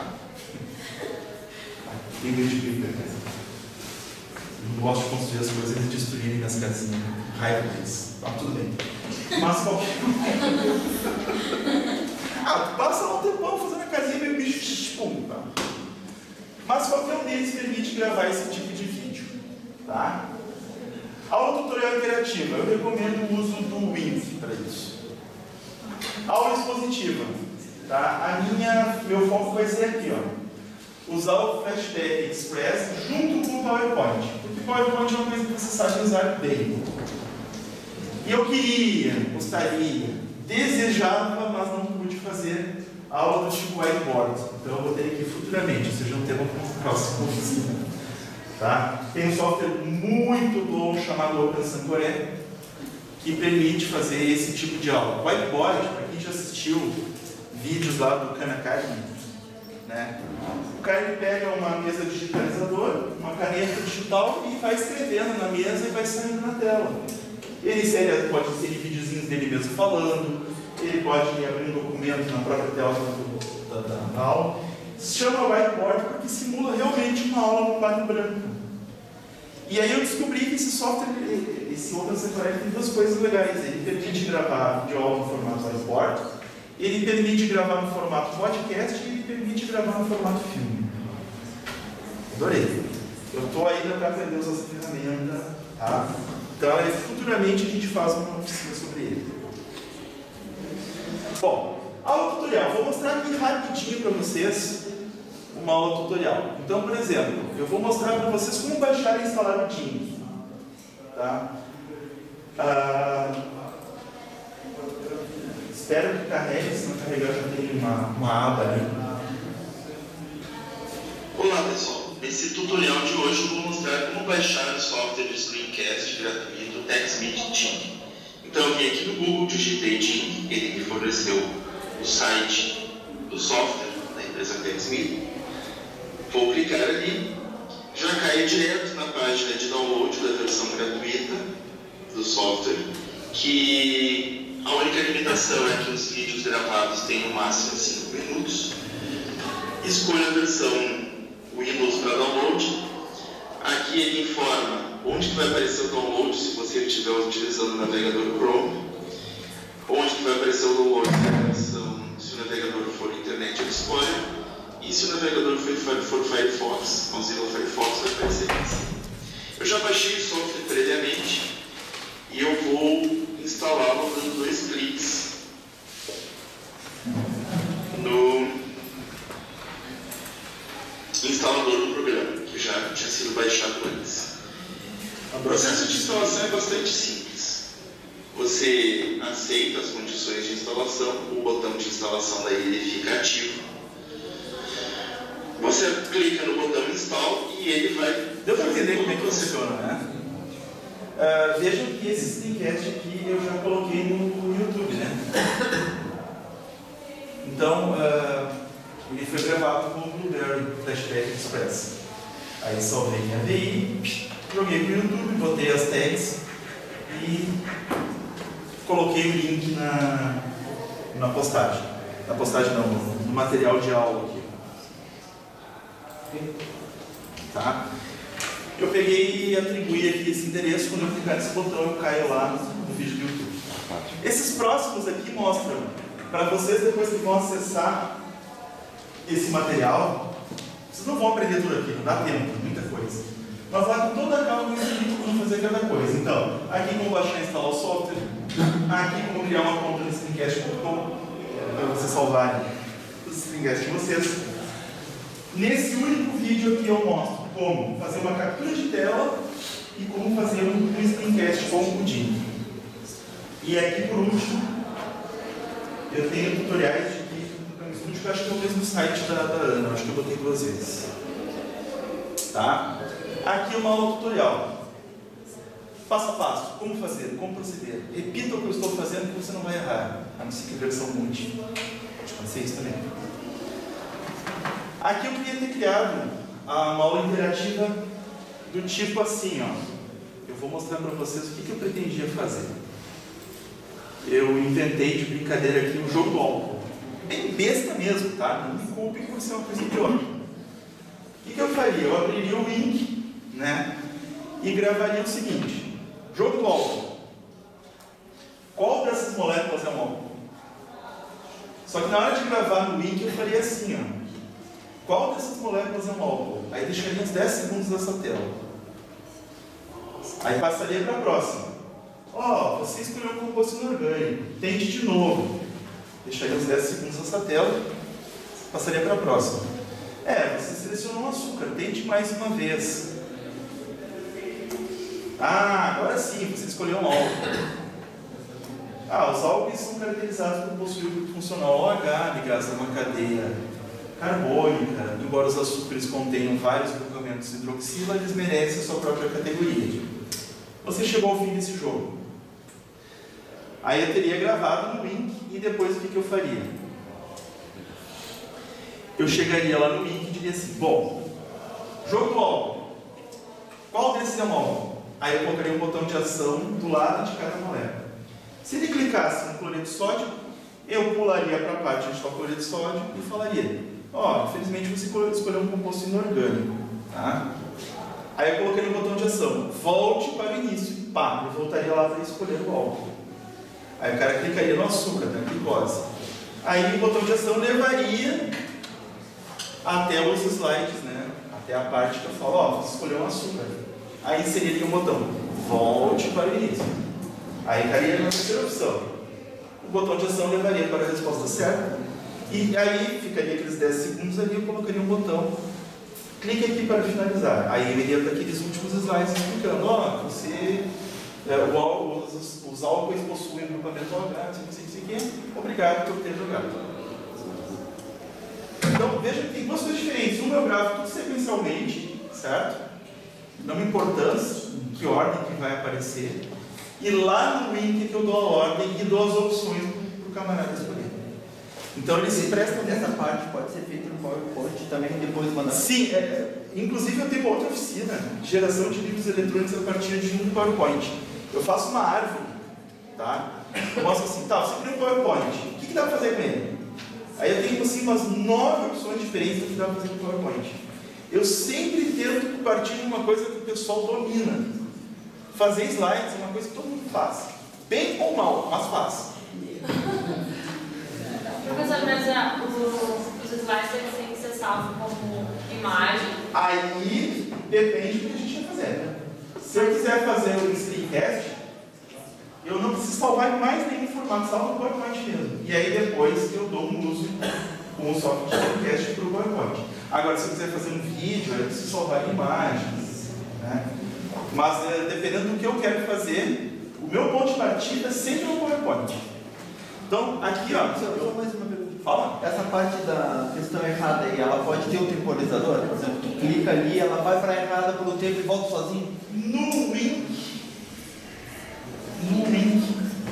Tem medo de creeper, né? Não gosto de construir as coisas e destruírem minhas casinhas. Raiva deles. Tá, tudo bem. Mas qualquer Ah, tu passa lá um tempão fazendo a casinha e o bicho pum, tá? Mas qualquer um deles permite gravar esse tipo de vídeo. Tá? Aula tutorial interativa, eu recomendo o uso do Winf para isso. Aula expositiva, tá? A minha, meu foco vai ser aqui, ó. Usar o Flashback Express junto com o PowerPoint, porque o PowerPoint é uma coisa que você sabe usar bem. E eu queria, gostaria, desejava, mas não pude fazer aula do tipo whiteboard. Então eu vou ter aqui futuramente, ou seja, um tema para o próximo oficina. Tá? Tem um software muito bom chamado OpenSantoré que permite fazer esse tipo de aula. Whiteboard, para quem já assistiu vídeos lá do Khan Academy, né? O cara ele pega uma mesa digitalizadora, uma caneta digital e vai escrevendo na mesa e vai saindo na tela. Ele, ele pode inserir videozinhos dele mesmo falando, ele pode abrir um documento na própria tela do, da, da, da aula. Se chama whiteboard porque simula realmente uma aula no quadro branco. E aí eu descobri que esse software, esse OpenSantoré, tem duas coisas legais. Ele permite gravar vídeo aula no formato whiteboard, ele permite gravar no formato podcast e ele permite gravar no formato filme. Adorei. Eu estou ainda para aprender a usar essa ferramenta, tá? Então, futuramente a gente faz uma oficina sobre ele. Bom, aula tutorial. Vou mostrar aqui rapidinho para vocês uma aula tutorial. Então, por exemplo, eu vou mostrar para vocês como baixar e instalar o Jing. Tá? Ah, espero que carregue, se não carregar já tem uma, uma aba ali.
Olá pessoal, nesse tutorial de hoje eu vou mostrar como baixar o software de screencast gratuito TechSmith Jing. Então eu vim aqui no Google, digitei Jing, ele me forneceu o site do software da empresa TechSmith. Vou clicar ali, já cai direto na página de download da versão gratuita do software, que a única limitação é que os vídeos gravados têm no máximo cinco minutos. Escolha a versão Windows para download. Aqui ele informa onde que vai aparecer o download se você estiver utilizando o navegador Chrome, onde que vai aparecer o download da versão se o navegador for Internet Explorer e se o navegador for, for Firefox. Mozilla Firefox vai aparecer aqui em cima. Eu já baixei o software previamente e eu vou instalá-lo dando dois cliques no instalador do programa, que já tinha sido baixado antes. O processo de instalação é bastante simples. Você aceita as condições de instalação, o botão de instalação daí ele fica ativo. Você clica no botão install e ele vai...
Deu para entender como é que funciona, né? Uh, vejam que esse screencast aqui eu já coloquei no YouTube, né? Então, uh, ele foi gravado com o Blueberry Flashback Express. Aí salvei minha V I, joguei para o YouTube, botei as tags e coloquei o link na, na postagem. Na postagem não, no material de aula aqui. Tá? Eu peguei e atribuí aqui esse endereço. Quando eu clicar nesse botão eu caio lá no vídeo do YouTube. Esses próximos aqui mostram para vocês, depois que vão acessar esse material, vocês não vão aprender tudo aqui, não dá tempo, muita coisa. Mas lá com toda a calma eu explico como fazer cada coisa. Então, aqui como baixar e instalar o software, aqui como criar uma conta no screencast ponto com para vocês salvarem os screencasts de vocês. Nesse único vídeo aqui eu mostro como fazer uma captura de tela e como fazer um, um screencast com o Jing. E aqui por último, eu tenho tutoriais de que eu acho que é o mesmo site da, da Ana, acho que eu botei duas vezes. Tá? Aqui uma aula tutorial. Passo a passo, como fazer, como proceder. Repita o que eu estou fazendo que você não vai errar. A não ser que a versão mude. Pode acontecer isso também. Aqui eu queria ter criado uma aula interativa do tipo assim, ó. Eu vou mostrar para vocês o que, que eu pretendia fazer. Eu inventei de brincadeira aqui um jogo do álcool. Bem besta mesmo, tá? Não me culpe por ser uma coisa idiota. O que, que eu faria? Eu abriria o link, né? E gravaria o seguinte: jogo do álcool. Qual dessas moléculas é um álcool? Só que na hora de gravar no link eu faria assim, ó. Qual dessas moléculas é um álcool? Aí deixaria uns dez segundos nessa tela. Aí passaria para a próxima. Ó, oh, você escolheu um composto inorgânico. Tente de novo. Deixaria uns dez segundos nessa tela. Passaria para a próxima. É, você selecionou um açúcar. Tente mais uma vez. Ah, agora sim, você escolheu um álcool. Ah, os álcools são caracterizados por possuir o grupo funcional O H, ligados a uma cadeia carbônica. Embora os açúcares contenham vários grupamentos de hidroxila, eles merecem a sua própria categoria. Você chegou ao fim desse jogo. Aí eu teria gravado no link e depois o que, que eu faria? Eu chegaria lá no link e diria assim: bom, jogo do álcool. Qual desses é um álcool? Aí eu colocaria um botão de ação do lado de cada molécula. Se ele clicasse no cloreto de sódio, eu pularia para a parte onde está o cloreto de sódio e falaria: ó, oh, infelizmente você escolheu um composto inorgânico. Tá? Aí eu colocaria um botão de ação: volte para o início. Pá, eu voltaria lá para escolher o álcool. Aí o cara clicaria no açúcar, na glicose. Aí o botão de ação levaria até os slides, né? até a parte que eu falo, ó, você escolheu um açúcar. Aí seria aqui um botão, volte para o início. Aí cairia na terceira opção. O botão de ação levaria para a resposta certa. E aí ficaria aqueles dez segundos ali, eu colocaria um botão, clique aqui para finalizar. Aí eu iria para aqueles últimos slides explicando, ó, você, é, o, os, os álcoois possuem um grupamento H, não sei o que, não sei o que, obrigado por ter jogado. Então, veja que tem duas coisas diferentes. Uma eu gravo tudo sequencialmente, certo? Não me importância em que ordem que vai aparecer. E lá no link que eu dou a ordem e dou as opções para o camarada escolher. Então, eles se prestam...
Essa parte pode ser feita no PowerPoint também depois mandar...
Sim, é, inclusive eu tenho uma outra oficina de geração de livros eletrônicos a partir de um PowerPoint. Eu faço uma árvore, tá? Eu mostro assim, tá, você cria um PowerPoint, o que, que dá para fazer com ele? Aí eu tenho assim umas nove opções diferentes do que dá para fazer com o PowerPoint. Eu sempre tento partir de uma coisa que o pessoal domina. Fazer slides é uma coisa que todo mundo faz. Bem ou mal, mas faz.
Professor, mas uh, os, os slides têm que ser salvos como imagem?
Aí depende do que a gente vai fazer. Né? Se eu quiser fazer um screencast, eu não preciso salvar em mais nenhum formato, salvo no PowerPoint mesmo. E aí depois eu dou um uso com o software de screencast para o PowerPoint. Agora, se eu quiser fazer um vídeo, eu preciso salvar em imagens. Né? Mas é, dependendo do que eu quero fazer, o meu ponto de partida sempre é o PowerPoint. Então, aqui, ó.
Só mais uma pergunta.
Fala.
Essa parte da questão errada aí, ela pode ter um temporizador? Por exemplo, tu clica ali, ela vai para a errada pelo tempo e volta sozinho?
No link. No link.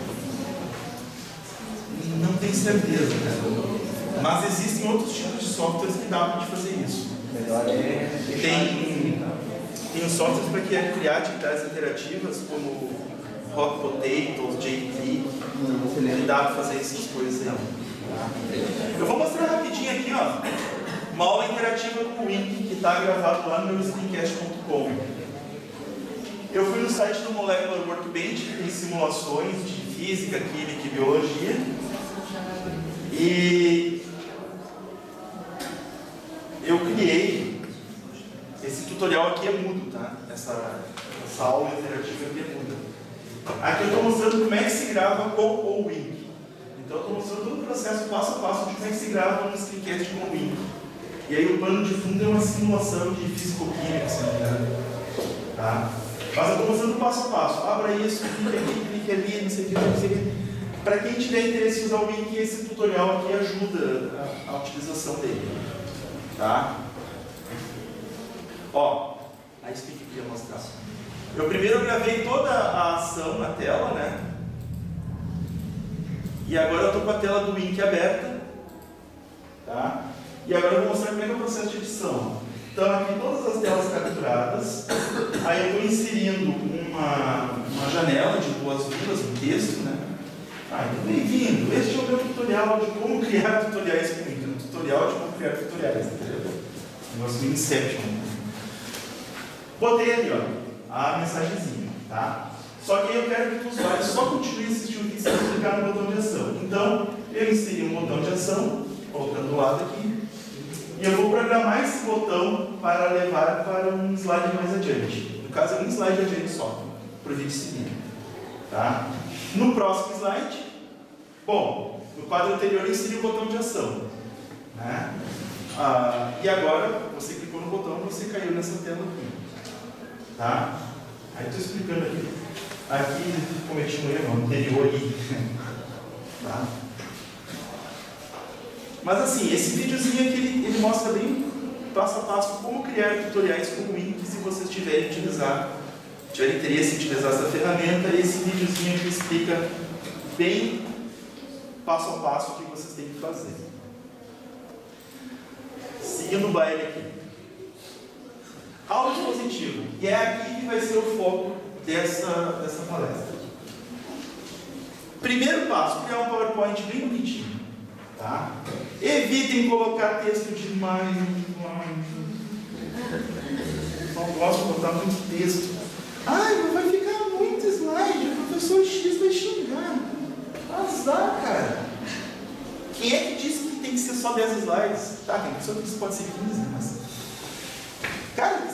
Não tenho certeza, né? Mas existem outros tipos de softwares que dá para de fazer isso.
Melhor é deixar
Tem, tem softwares para criar atividades interativas, como Hot Potatoes, J T, que dá para fazer essas coisas aí. Eu vou mostrar rapidinho aqui, ó, uma aula interativa com o Wink, que está gravado lá no meu screencast ponto com. Eu fui no site do Molecular Workbench, que tem simulações de física, química e biologia. E eu criei, esse tutorial aqui é mudo, tá? Essa, essa aula interativa aqui é muda. Aqui eu estou mostrando como é que se grava com o Wink. Então eu estou mostrando todo o processo passo a passo de como é que se grava um screencast com o Wink. E aí o pano de fundo é uma simulação de físico-química, se não me engano. Tá? Mas eu estou mostrando passo a passo. Abra isso, clique aqui, clique ali, não sei o que, não sei o que. Para quem tiver interesse em usar o Wink, esse tutorial aqui ajuda a, a utilização dele. Tá? Ó, a isso que eu queria mostrar. Eu primeiro gravei toda a ação na tela, né? E agora eu estou com a tela do Wink aberta. Tá? E agora eu vou mostrar como é que é o processo de edição. Então aqui todas as telas capturadas. Aí eu estou inserindo uma, uma janela de boas-vindas, um texto, né? Ah, então bem-vindo, este é o meu tutorial de como criar tutoriais com Wink. Um tutorial de como criar tutoriais, entendeu? Negócio do Inception. Botei ali, ó, a mensagenzinha, tá? Só que aí eu quero que o usuário só continue assistindo o vídeo sem clicar no botão de ação. Então, eu inseri um botão de ação, colocando do lado aqui, e eu vou programar esse botão para levar para um slide mais adiante. No caso, é um slide adiante só, para o vídeo seguinte. Tá? No próximo slide, bom, no quadro anterior eu inseri o botão de ação. Né? Ah, e agora, você clicou no botão, você caiu nessa tela aqui. Tá? Aí estou explicando aqui. Aqui cometi um erro anterior aí. Tá? Mas assim, esse videozinho aqui ele, ele mostra bem passo a passo como criar tutoriais com o Wink se vocês tiverem utilizar, tiverem interesse em utilizar essa ferramenta. E esse videozinho aqui explica bem passo a passo o que vocês têm que fazer. Seguindo o baile aqui. Aula dispositivo. E é aqui que vai ser o foco dessa, dessa palestra. Primeiro passo, criar um PowerPoint bem bonitinho. Tá? Evitem colocar texto demais. Não gosto de botar muito texto. Ai, mas vai ficar muito slide. O professor X vai xingar. Azar, cara. Quem é que disse que tem que ser só dez slides? Tá, tem pessoa que isso pode ser quinze, mas...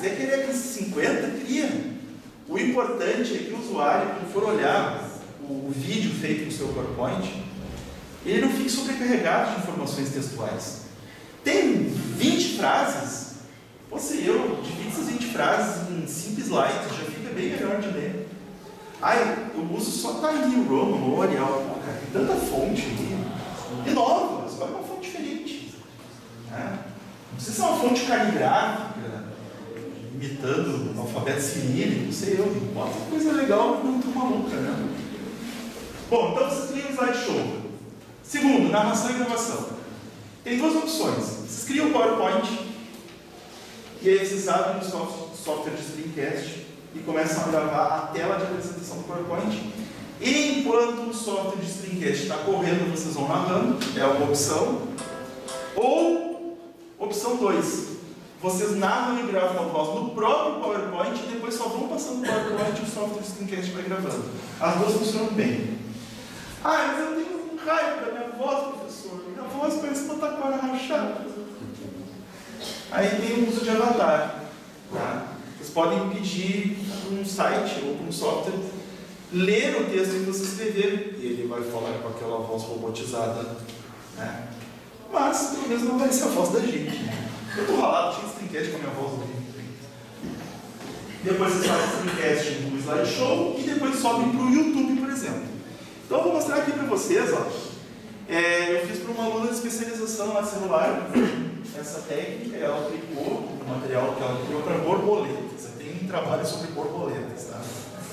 quiser querer aqueles cinquenta, cria. O importante é que o usuário, quando for olhar o vídeo feito no seu PowerPoint, ele não fique sobrecarregado de informações textuais. Tem vinte frases, você eu divide essas vinte frases em cinco slides, já fica bem melhor de ler. Ai, eu uso só Times New Roman ou Arial. Pô, cara, tem tanta fonte ali. E nova, escolhe uma fonte diferente. Né? Não precisa ser uma fonte caligráfica, imitando o alfabeto cirílico, não sei eu. Bota uma coisa legal, não tão maluca, né? Bom, então vocês criam um slideshow. Segundo, narração e gravação. Tem duas opções. Vocês criam o PowerPoint, e aí vocês abrem o software de Screencast e começam a gravar a tela de apresentação do PowerPoint. E enquanto o software de Screencast está correndo, vocês vão narrando, é uma opção. Ou, opção dois, vocês narram e gravam a voz no próprio PowerPoint e depois só vão passando o PowerPoint e o software de Screencast vai gravando. As duas funcionam bem. Ah, mas eu tenho um raio da minha voz, professor. Minha voz parece uma taquara rachada. Aí tem o uso de avatar. Tá? Vocês podem pedir para um site ou para um software ler o texto que você escrever e ele vai falar com aquela voz robotizada. Né? Mas, pelo menos, não vai ser a voz da gente. Né? Eu estou ralado, tinha screencast com a minha voz do livro. Depois vocês fazem screencast no slideshow e depois sobem para o YouTube, por exemplo. Então, eu vou mostrar aqui para vocês. Ó. É, eu fiz para uma aluna de especialização lá de celular. Essa técnica, ela aplicou o material que ela criou para borboletas. Você tem um trabalho sobre borboletas, tá?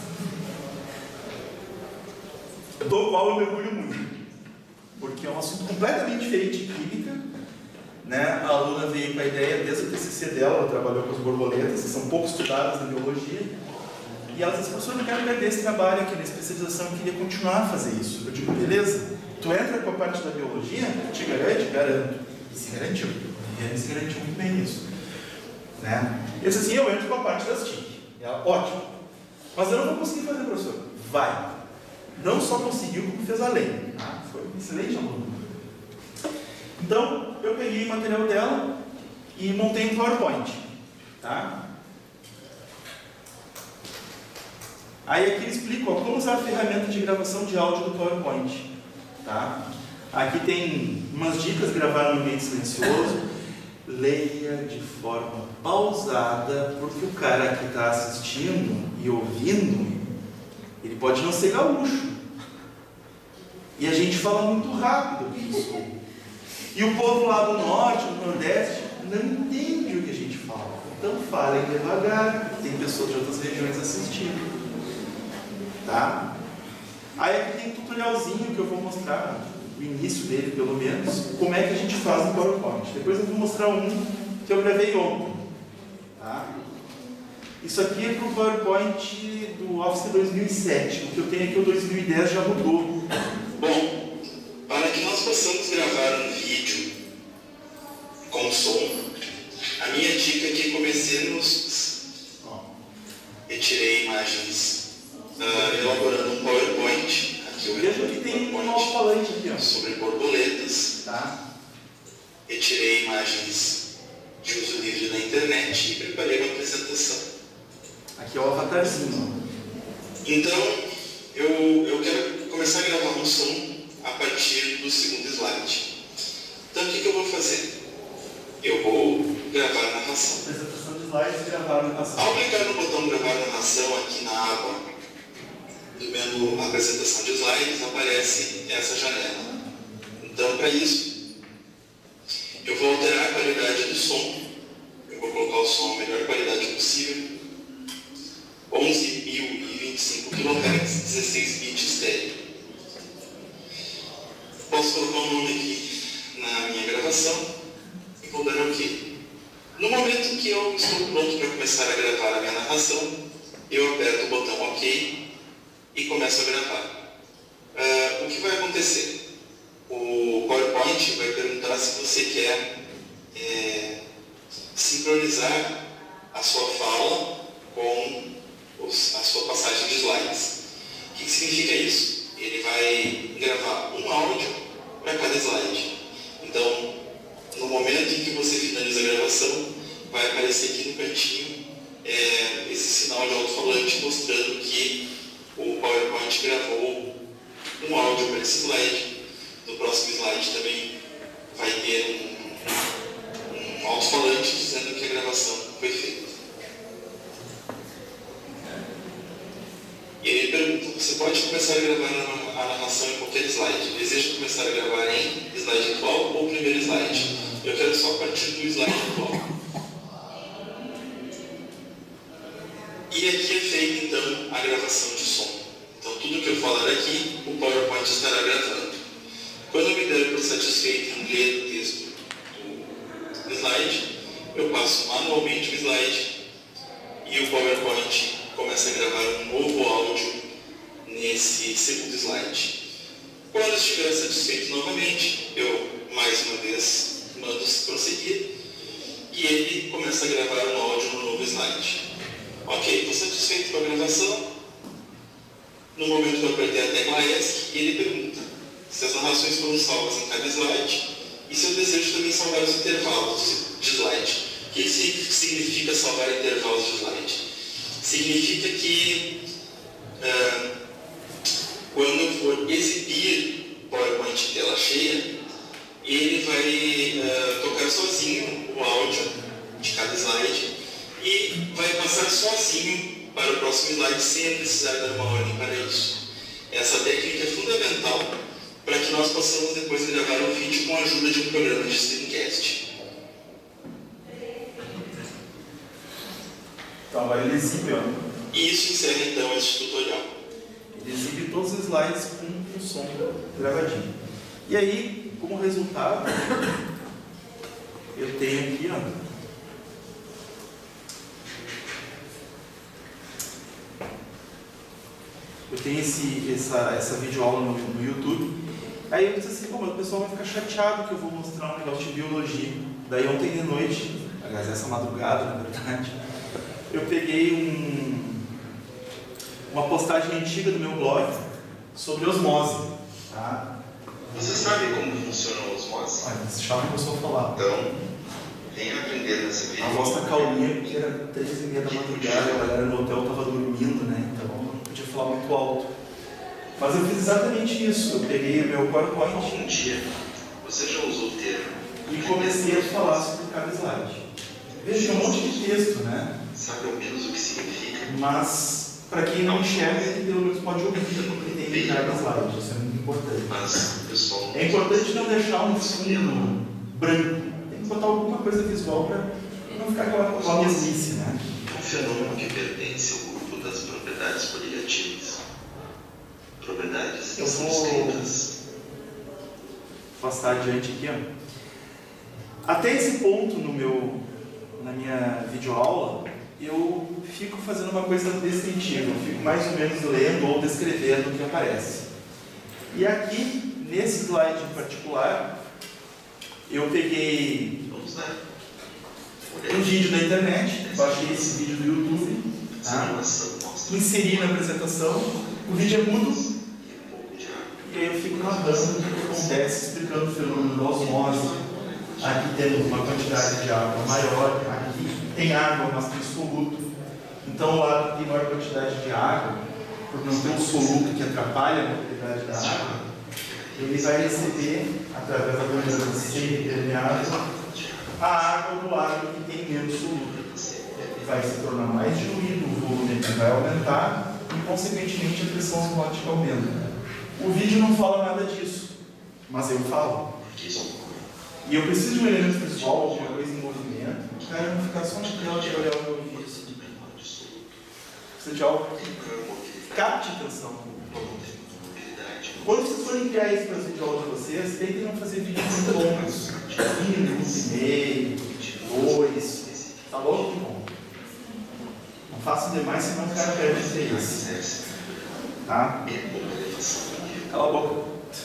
Do qual eu mergulho muito, porque é um assunto completamente diferente de química. Né? A aluna veio com a ideia, desde o T C C dela, ela trabalhou com as borboletas, que são pouco estudadas na biologia. E ela disse, professor, eu não quero perder esse trabalho aqui na especialização, eu queria continuar a fazer isso. Eu digo, beleza, tu entra com a parte da biologia, te garante, garanto. E se garantiu. E ele se garantiu muito bem nisso. Né? Eu disse assim, eu entro com a parte das T I C. E ela, ótimo. Mas eu não vou conseguir fazer, professor. Vai. Não só conseguiu, como fez além. Ah, foi um excelente aluno. Então, eu peguei o material dela e montei um PowerPoint. Tá? Aí aqui eu explico ó, como usar a ferramenta de gravação de áudio do PowerPoint. Tá? Aqui tem umas dicas, gravar no ambiente silencioso. Leia de forma pausada, porque o cara que está assistindo e ouvindo, ele pode não ser gaúcho. E a gente fala muito rápido isso. E o povo lá do norte, do nordeste, não entende o que a gente fala. Então falem devagar, porque tem pessoas de outras regiões assistindo. Tá? Aí aqui tem um tutorialzinho que eu vou mostrar, o início dele pelo menos, como é que a gente faz no PowerPoint. Depois eu vou mostrar um que eu gravei ontem. Tá? Isso aqui é para o PowerPoint do Office dois mil e sete. O que eu tenho aqui, o dois mil e dez já mudou.
Bom, para que nós possamos gravar um vídeo com som, a minha dica é que comecei nos... Retirei imagens uh, elaborando um PowerPoint. Aqui eu
Veja que tem um alto-falante aqui, ó.
Sobre borboletas.
Tá?
Retirei imagens de uso livre na internet e preparei uma apresentação.
Aqui é o avatarzinho.
Então, eu, eu quero começar a gravar um som a partir do segundo slide. Então, o que, que eu vou fazer? Eu vou gravar a narração.
Apresentação de slides e gravar a narração.
Ao clicar no botão gravar narração aqui na aba do menu apresentação de slides, aparece essa janela. Então, para isso, eu vou alterar a qualidade do som. Eu vou colocar o som na melhor qualidade possível. onze mil e vinte e cinco quilohertz, dezesseis bits estéreo. Posso colocar um nome aqui na minha gravação e vou dar OK. No momento que eu estou pronto para começar a gravar a minha narração, eu aperto o botão OK e começo a gravar. Uh, o que vai acontecer? O PowerPoint vai perguntar se você quer é, sincronizar a sua fala com os, a sua passagem de slides. O que, que significa isso? Ele vai gravar um áudio para cada slide. Então, no momento em que você finaliza a gravação, vai aparecer aqui no cantinho é, esse sinal de alto-falante mostrando que o PowerPoint gravou um áudio para esse slide. No próximo slide também vai ter um, um alto-falante dizendo que a gravação foi feita. E ele pergunta, você pode começar a gravar a narração em qualquer slide. Deseja começar a gravar em slide atual ou primeiro slide? Eu quero só partir do slide atual. E aqui é feita então a gravação de som. Então tudo que eu falar aqui, o PowerPoint estará gravando. Quando eu me der por satisfeito em ler o texto do slide, eu passo manualmente o slide e o PowerPoint começa a gravar um novo áudio nesse segundo slide. Quando estiver satisfeito novamente, eu mais uma vez mando prosseguir e ele começa a gravar um áudio no novo slide. Ok, estou satisfeito com a gravação. No momento que eu apertei a tecla ESC, ele pergunta se as narrações foram salvas em cada slide e se eu desejo também salvar os intervalos de slide. O que significa salvar intervalos de slide? Significa que uh, quando eu for exibir o PowerPoint em tela cheia, ele vai uh, tocar sozinho o áudio de cada slide e vai passar sozinho para o próximo slide sem precisar dar uma ordem para isso. Essa técnica é fundamental para que nós possamos depois gravar o vídeo com a ajuda de um programa de screencast.
Então agora ele exibe, ó.
E isso encerra então esse tutorial.
Ele exibe todos os slides com um som gravadinho. E aí, como resultado, eu tenho aqui, ó. Eu tenho esse, essa, essa videoaula no, no YouTube. Aí eu disse assim, pô, mas o pessoal vai ficar chateado que eu vou mostrar um negócio de biologia. Daí ontem de noite, aliás, essa madrugada, na verdade, eu peguei um, uma postagem antiga do meu blog sobre osmose. Tá?
Você sabe como funciona a osmose?
Olha, esse chave começou a falar.
Então, venha aprender nessa vida.
A voz tá calminha, porque era três e meia da madrugada, a galera no hotel estava dormindo, né? Então não podia falar muito alto. Mas eu fiz exatamente isso. Eu peguei o meu PowerPoint.
Algum dia você já usou o termo
e comecei a falar sobre cada slide. Veja, um monte de texto, né?
Sabe ao menos o que significa?
Mas, para quem não enxerga, que pelo menos pode ouvir em cada slide. Isso é muito importante.
Mas, pessoal,
é importante não deixar um fundo branco. Tem que botar alguma coisa visual para não ficar com aquela mesmice, né?
É um fenômeno que pertence ao grupo das propriedades coligativas. Propriedades que
Eu
são
vou
descritas.
Passar adiante aqui, ó. Até esse ponto no meu, na minha videoaula, eu fico fazendo uma coisa descritiva, eu fico mais ou menos lendo ou descrevendo o que aparece. E aqui, nesse slide em particular, eu peguei um vídeo da internet, baixei esse vídeo do YouTube, tá? Inseri na apresentação, o vídeo é mudo, e aí eu fico narrando o que acontece, explicando o fenômeno da osmose. Aqui temos uma quantidade de água maior, aqui tem água, mas tem soluto. Então lá tem maior quantidade de água, por não ter um soluto que atrapalha a mobilidade da água, ele vai receber, através da membrana semi-permeável, a água do lado que tem menos soluto. Ele vai se tornar mais diluído, o volume vai aumentar e, consequentemente, a pressão osmótica aumenta. O vídeo não fala nada disso, mas eu falo. E eu preciso de um elemento visual, alguma coisa em movimento, o cara não ficar só na tela de olhar o meu vídeo. Precisa de algo que capte atenção. Quando vocês forem criar isso para as videoaulas de vocês, tentem não fazer vídeos muito longos. Um minuto e meio, dois. Tá bom? Bom. Não façam demais, senão o cara perde o interesse. Tá? Cala a boca.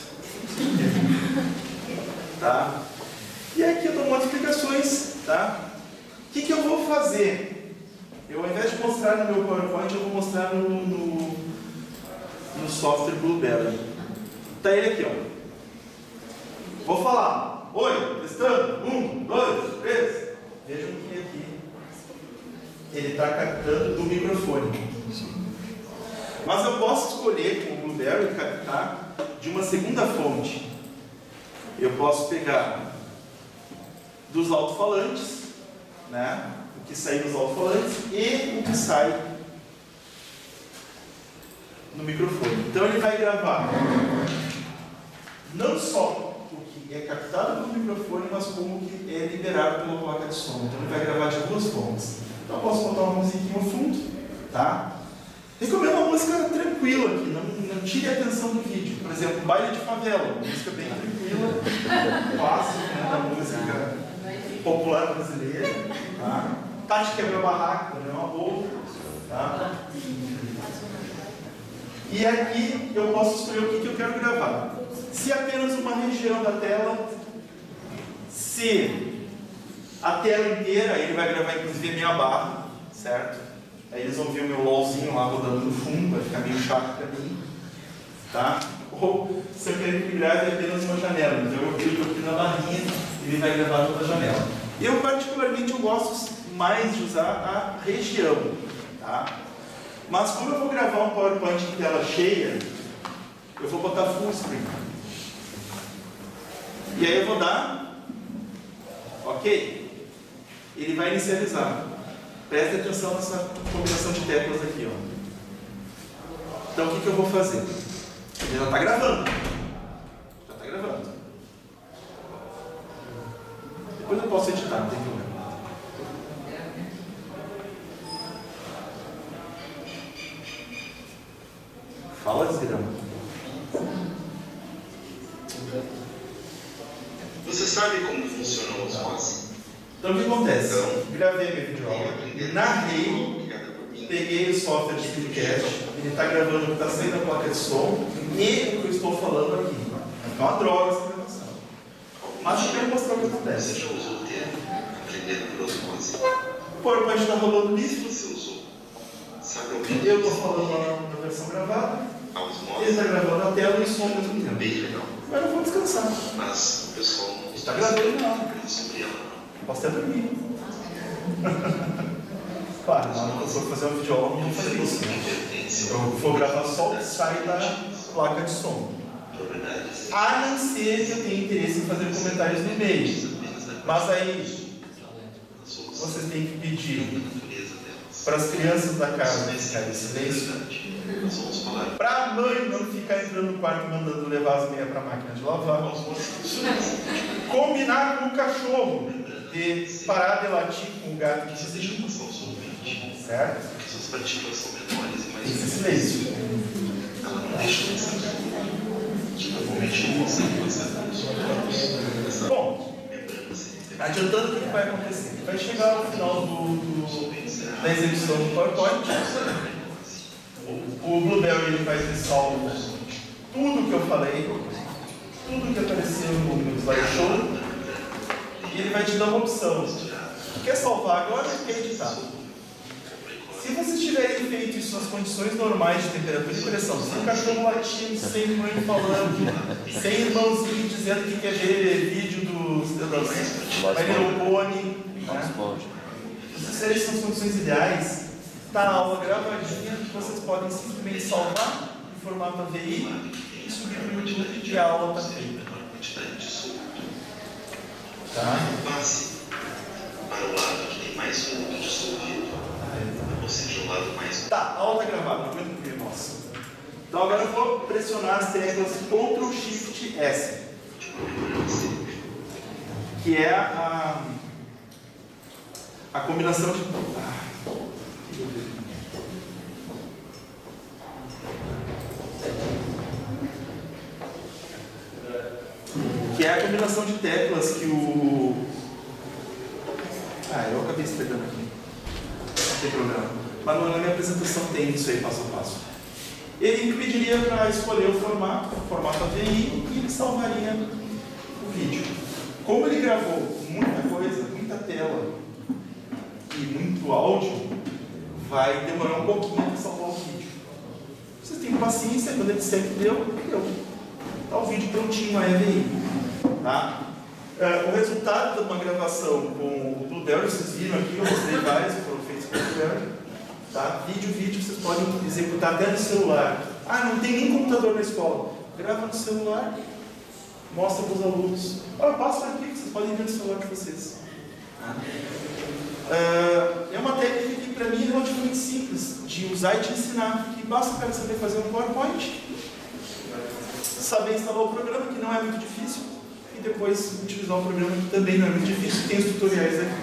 Tá? E aqui eu dou umas explicações, tá? O que, que eu vou fazer? Eu, ao invés de mostrar no meu PowerPoint, eu vou mostrar no, no, no software Blueberry. Tá ele aqui, ó. Vou falar. Oi, testando. Um, dois, três. Vejam que aqui ele está captando do microfone. Mas eu posso escolher com o Blueberry captar de uma segunda fonte. Eu posso pegar dos alto-falantes, né? O que sai dos alto-falantes e o que sai no microfone. Então ele vai gravar não só o que é captado no microfone, mas como o que é liberado pela placa de som. Então ele vai gravar de duas formas. Então eu posso botar uma musiquinha ao fundo, tá? Recomendo uma música tranquila aqui, não, não tire a atenção do vídeo. Por exemplo, Baile de Favela, uma música bem tranquila, fácil, né, da música popular brasileira. Tá? Tati Quebra Barraco, não é uma boa. Tá? E aqui eu posso escolher o que, que eu quero gravar. Se apenas uma região da tela, se a tela inteira, ele vai gravar inclusive a minha barra, certo? Aí eles vão ver o meu LOLzinho lá rodando no fundo, vai ficar meio chato para mim. Tá? Ou se eu quero que grave apenas uma janela, então eu clico aqui na barrinha e ele vai gravar toda a janela. Eu particularmente eu gosto mais de usar a região. Tá? Mas como eu vou gravar um PowerPoint em tela cheia, eu vou botar full screen. E aí eu vou dar OK. Ele vai inicializar. Preste atenção nessa combinação de teclas aqui, ó. Então o que, que eu vou fazer? Ele já está gravando. Já está gravando. Depois eu posso editar, não tem problema. Fala, desgrama.
Você sabe como funciona o osmose?
Então o que acontece?
Então,
gravei minha videoaula, narrei, peguei o software de Screencast, ele está gravando o que está saindo da placa de som e o que eu estou falando aqui. É uma droga essa gravação. Mas eu quero mostrar o que acontece.
Você já usou o termo aprendendo por osmose?
O PowerPoint está rolando
Se
nisso.
você usou, sabe o
Eu estou falando lá na versão gravada,
a osmose?
ele está gravando a tela e o som ao mesmo
É
tempo.
bem legal,
Mas eu vou descansar.
mas o pessoal não
Está gravando não.
aprende sobre ela.
Posso até dormir. Claro, na hora que eu for fazer uma videoaula, eu não vou fazer isso. Né? Eu vou gravar só o que sai da placa de som. A não ser que eu tenha interesse em fazer comentários no meio. Mas aí, vocês têm que pedir para as crianças da casa ficarem em silêncio, para a mãe não ficar entrando no quarto mandando levar as meias para a máquina de lavar, combinar com o cachorro de parar de latir com o gato que vizinho, certo?
Suas partículas são menores e mais
Esse silêncio.
Ela não deixa de ser. Normalmente não consegue passar isso.
Bom, adiantando o que vai acontecer. Vai chegar ao final do, do, da execução do PowerPoint. O Blueberry ele vai ter salvo tudo que eu falei, tudo que apareceu no slideshow, e ele vai te dar uma opção. Quer salvar agora ou quer editar? Se vocês tiverem feito isso nas condições normais de temperatura e pressão, sem cachorro latindo, sem mãe falando, sem irmãozinho dizendo que quer ver vídeo dos My Little Pony, né? Se vocês são as condições ideais, está a aula gravadinha, que vocês podem simplesmente salvar em formato A V I e subir para o YouTube e a aula está feita. Tá?
Passe para o lado que tem mais fluido dissolvido, ou seja, o lado mais.
Tá, a aula está gravada, não aguento ver, nossa. Então agora eu vou pressionar as teclas control shift S, que é a, a combinação de. Ah, que é a combinação de teclas que o... Ah, eu acabei esperando aqui. Não tem problema. Mas na minha apresentação tem isso aí, passo a passo. Ele me pediria para escolher o formato, o formato A V I, e ele salvaria o vídeo. Como ele gravou muita coisa, muita tela e muito áudio, vai demorar um pouquinho para salvar o vídeo. Vocês têm paciência, quando ele disser que deu, deu. Tá o vídeo prontinho aí, A V I. Tá? Uh, o resultado de uma gravação com o Blueberry, vocês viram aqui, eu mostrei vários que foram feitos com o Blueberry. Tá? Vídeo, vídeo, vocês podem executar até no celular. Ah, não tem nem computador na escola. Grava no celular, mostra para os alunos. Ah, passa para aqui, vocês podem ver no celular de vocês. Uh, é uma técnica que para mim é relativamente simples de usar e de ensinar, porque basta o cara saber fazer um PowerPoint, saber instalar o programa, que não é muito difícil, e depois utilizar o programa, que também não é muito difícil. Tem os tutoriais aqui.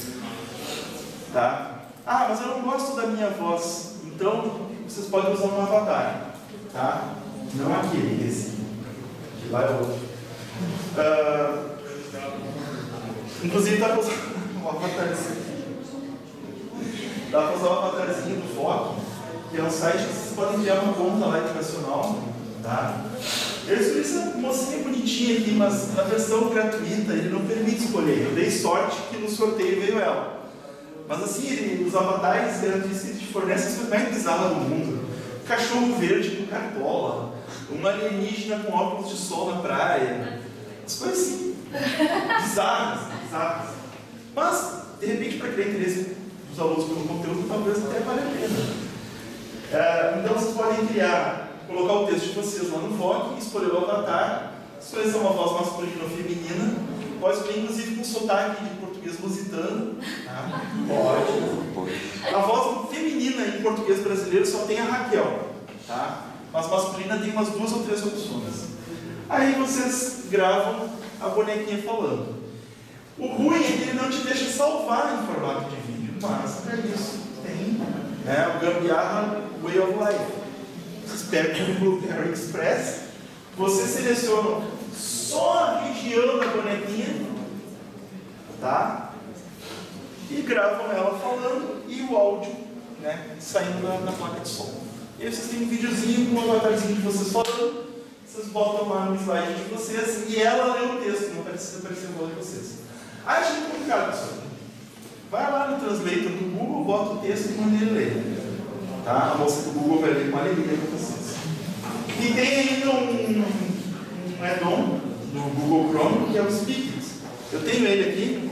Tá? Ah, mas eu não gosto da minha voz, então vocês podem usar um avatar. Tá? Não aquele, esse. De lá é outro. Uh, inclusive dá para usar um avatarzinho. Dá para usar o avatarzinho do Foco, que é um site que vocês podem criar uma conta lá educacional. Tá? Eu escolhi essa mocinha bonitinha aqui, mas na versão gratuita ele não permite escolher. Eu dei sorte que no sorteio veio ela. Mas assim, ele, os avatares gratuitos que a gente fornece são as mais bizarras do mundo. Cachorro verde com cartola, um alienígena com óculos de sol na praia. As coisas assim, bizarras, bizarras. Mas, de repente, para criar interesse dos alunos pelo conteúdo, talvez até valha a pena. É, então, vocês podem criar, colocar o texto de vocês lá no V O C, escolher o avatar, escolher se é uma voz masculina ou feminina, pode escolher inclusive com sotaque de português lusitano. Tá? Pode. A voz feminina em português brasileiro só tem a Raquel, tá? Mas masculina tem umas duas ou três opções. Aí vocês gravam a bonequinha falando. O ruim é que ele não te deixa salvar em formato de vídeo, mas para isso tem, né, o Gambiarra Way of Life. Vocês pegam o Blueberry Express, vocês selecionam só a região da bonequinha, tá? E gravam ela falando e o áudio, né, saindo na, na placa de som. E aí vocês têm um videozinho com um avatarzinho de vocês falando, vocês botam lá no slide de vocês e ela lê o texto, não precisa aparecer a voz de vocês. Ah, achei complicado isso. Vai lá no Translator do Google, bota o texto e manda ele ler. Tá? A moça do Google vai ler com alegria para vocês. E tem ainda um, um add-on do Google Chrome, que é o Speakers. Eu tenho ele aqui.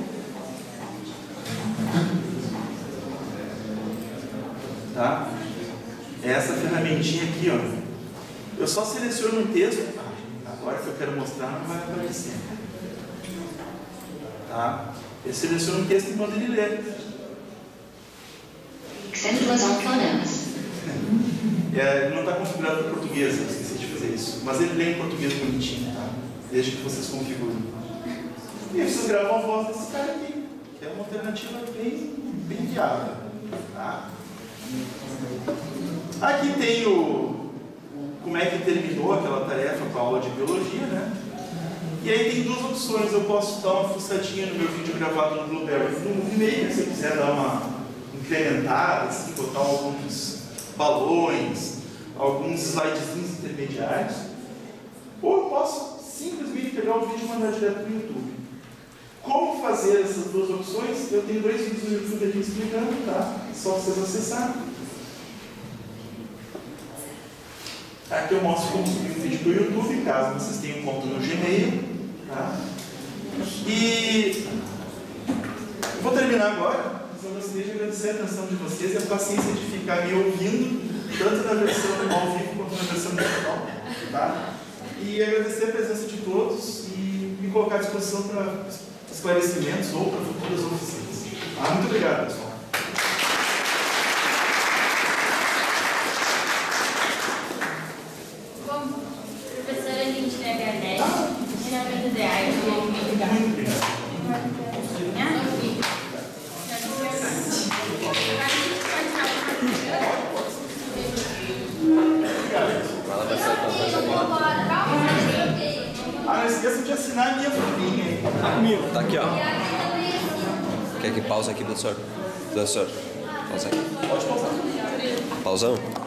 Tá? É essa ferramentinha aqui, ó. Eu só seleciono um texto. Ah, agora que eu quero mostrar, não vai aparecer. Tá? Eu seleciono um texto enquanto ele lê. É, ele não está configurado para português, eu esqueci de fazer isso. Mas ele lê em português bonitinho, tá? Desde que vocês configurem. E aí vocês gravam a voz desse cara aqui, que é uma alternativa bem, bem viável. Tá? Aqui tem o, como é que terminou aquela tarefa com a aula de biologia, né? E aí tem duas opções. Eu posso dar uma fuçadinha no meu vídeo gravado no Blueberry no Movie Maker, se eu quiser dar uma incrementada, assim, botar alguns balões, alguns slidezinhos intermediários. Ou eu posso simplesmente pegar o vídeo e mandar direto para o YouTube. Como fazer essas duas opções? Eu tenho dois vídeos no YouTube aqui explicando, tá? É só vocês acessarem. Aqui eu mostro como subir um vídeo para o YouTube, caso vocês tenham conta no Gmail. Tá? E eu vou terminar agora, mas eu gostaria de agradecer a atenção de vocês e a paciência de ficar me ouvindo, tanto na versão ao vivo quanto na versão digital. Tá? E agradecer a presença de todos e me colocar à disposição para esclarecimentos ou para futuras oficinas. Ah, muito obrigado, pessoal.
Professora, a gente agradece. Geralmente de arte, muito obrigada.
Ah, não esqueça de assinar a minha folhinha aí.
Tá comigo. Tá aqui, ó. Quer que pause aqui, professor? Professor, pausa aqui.
Pode pausar.
Pausão?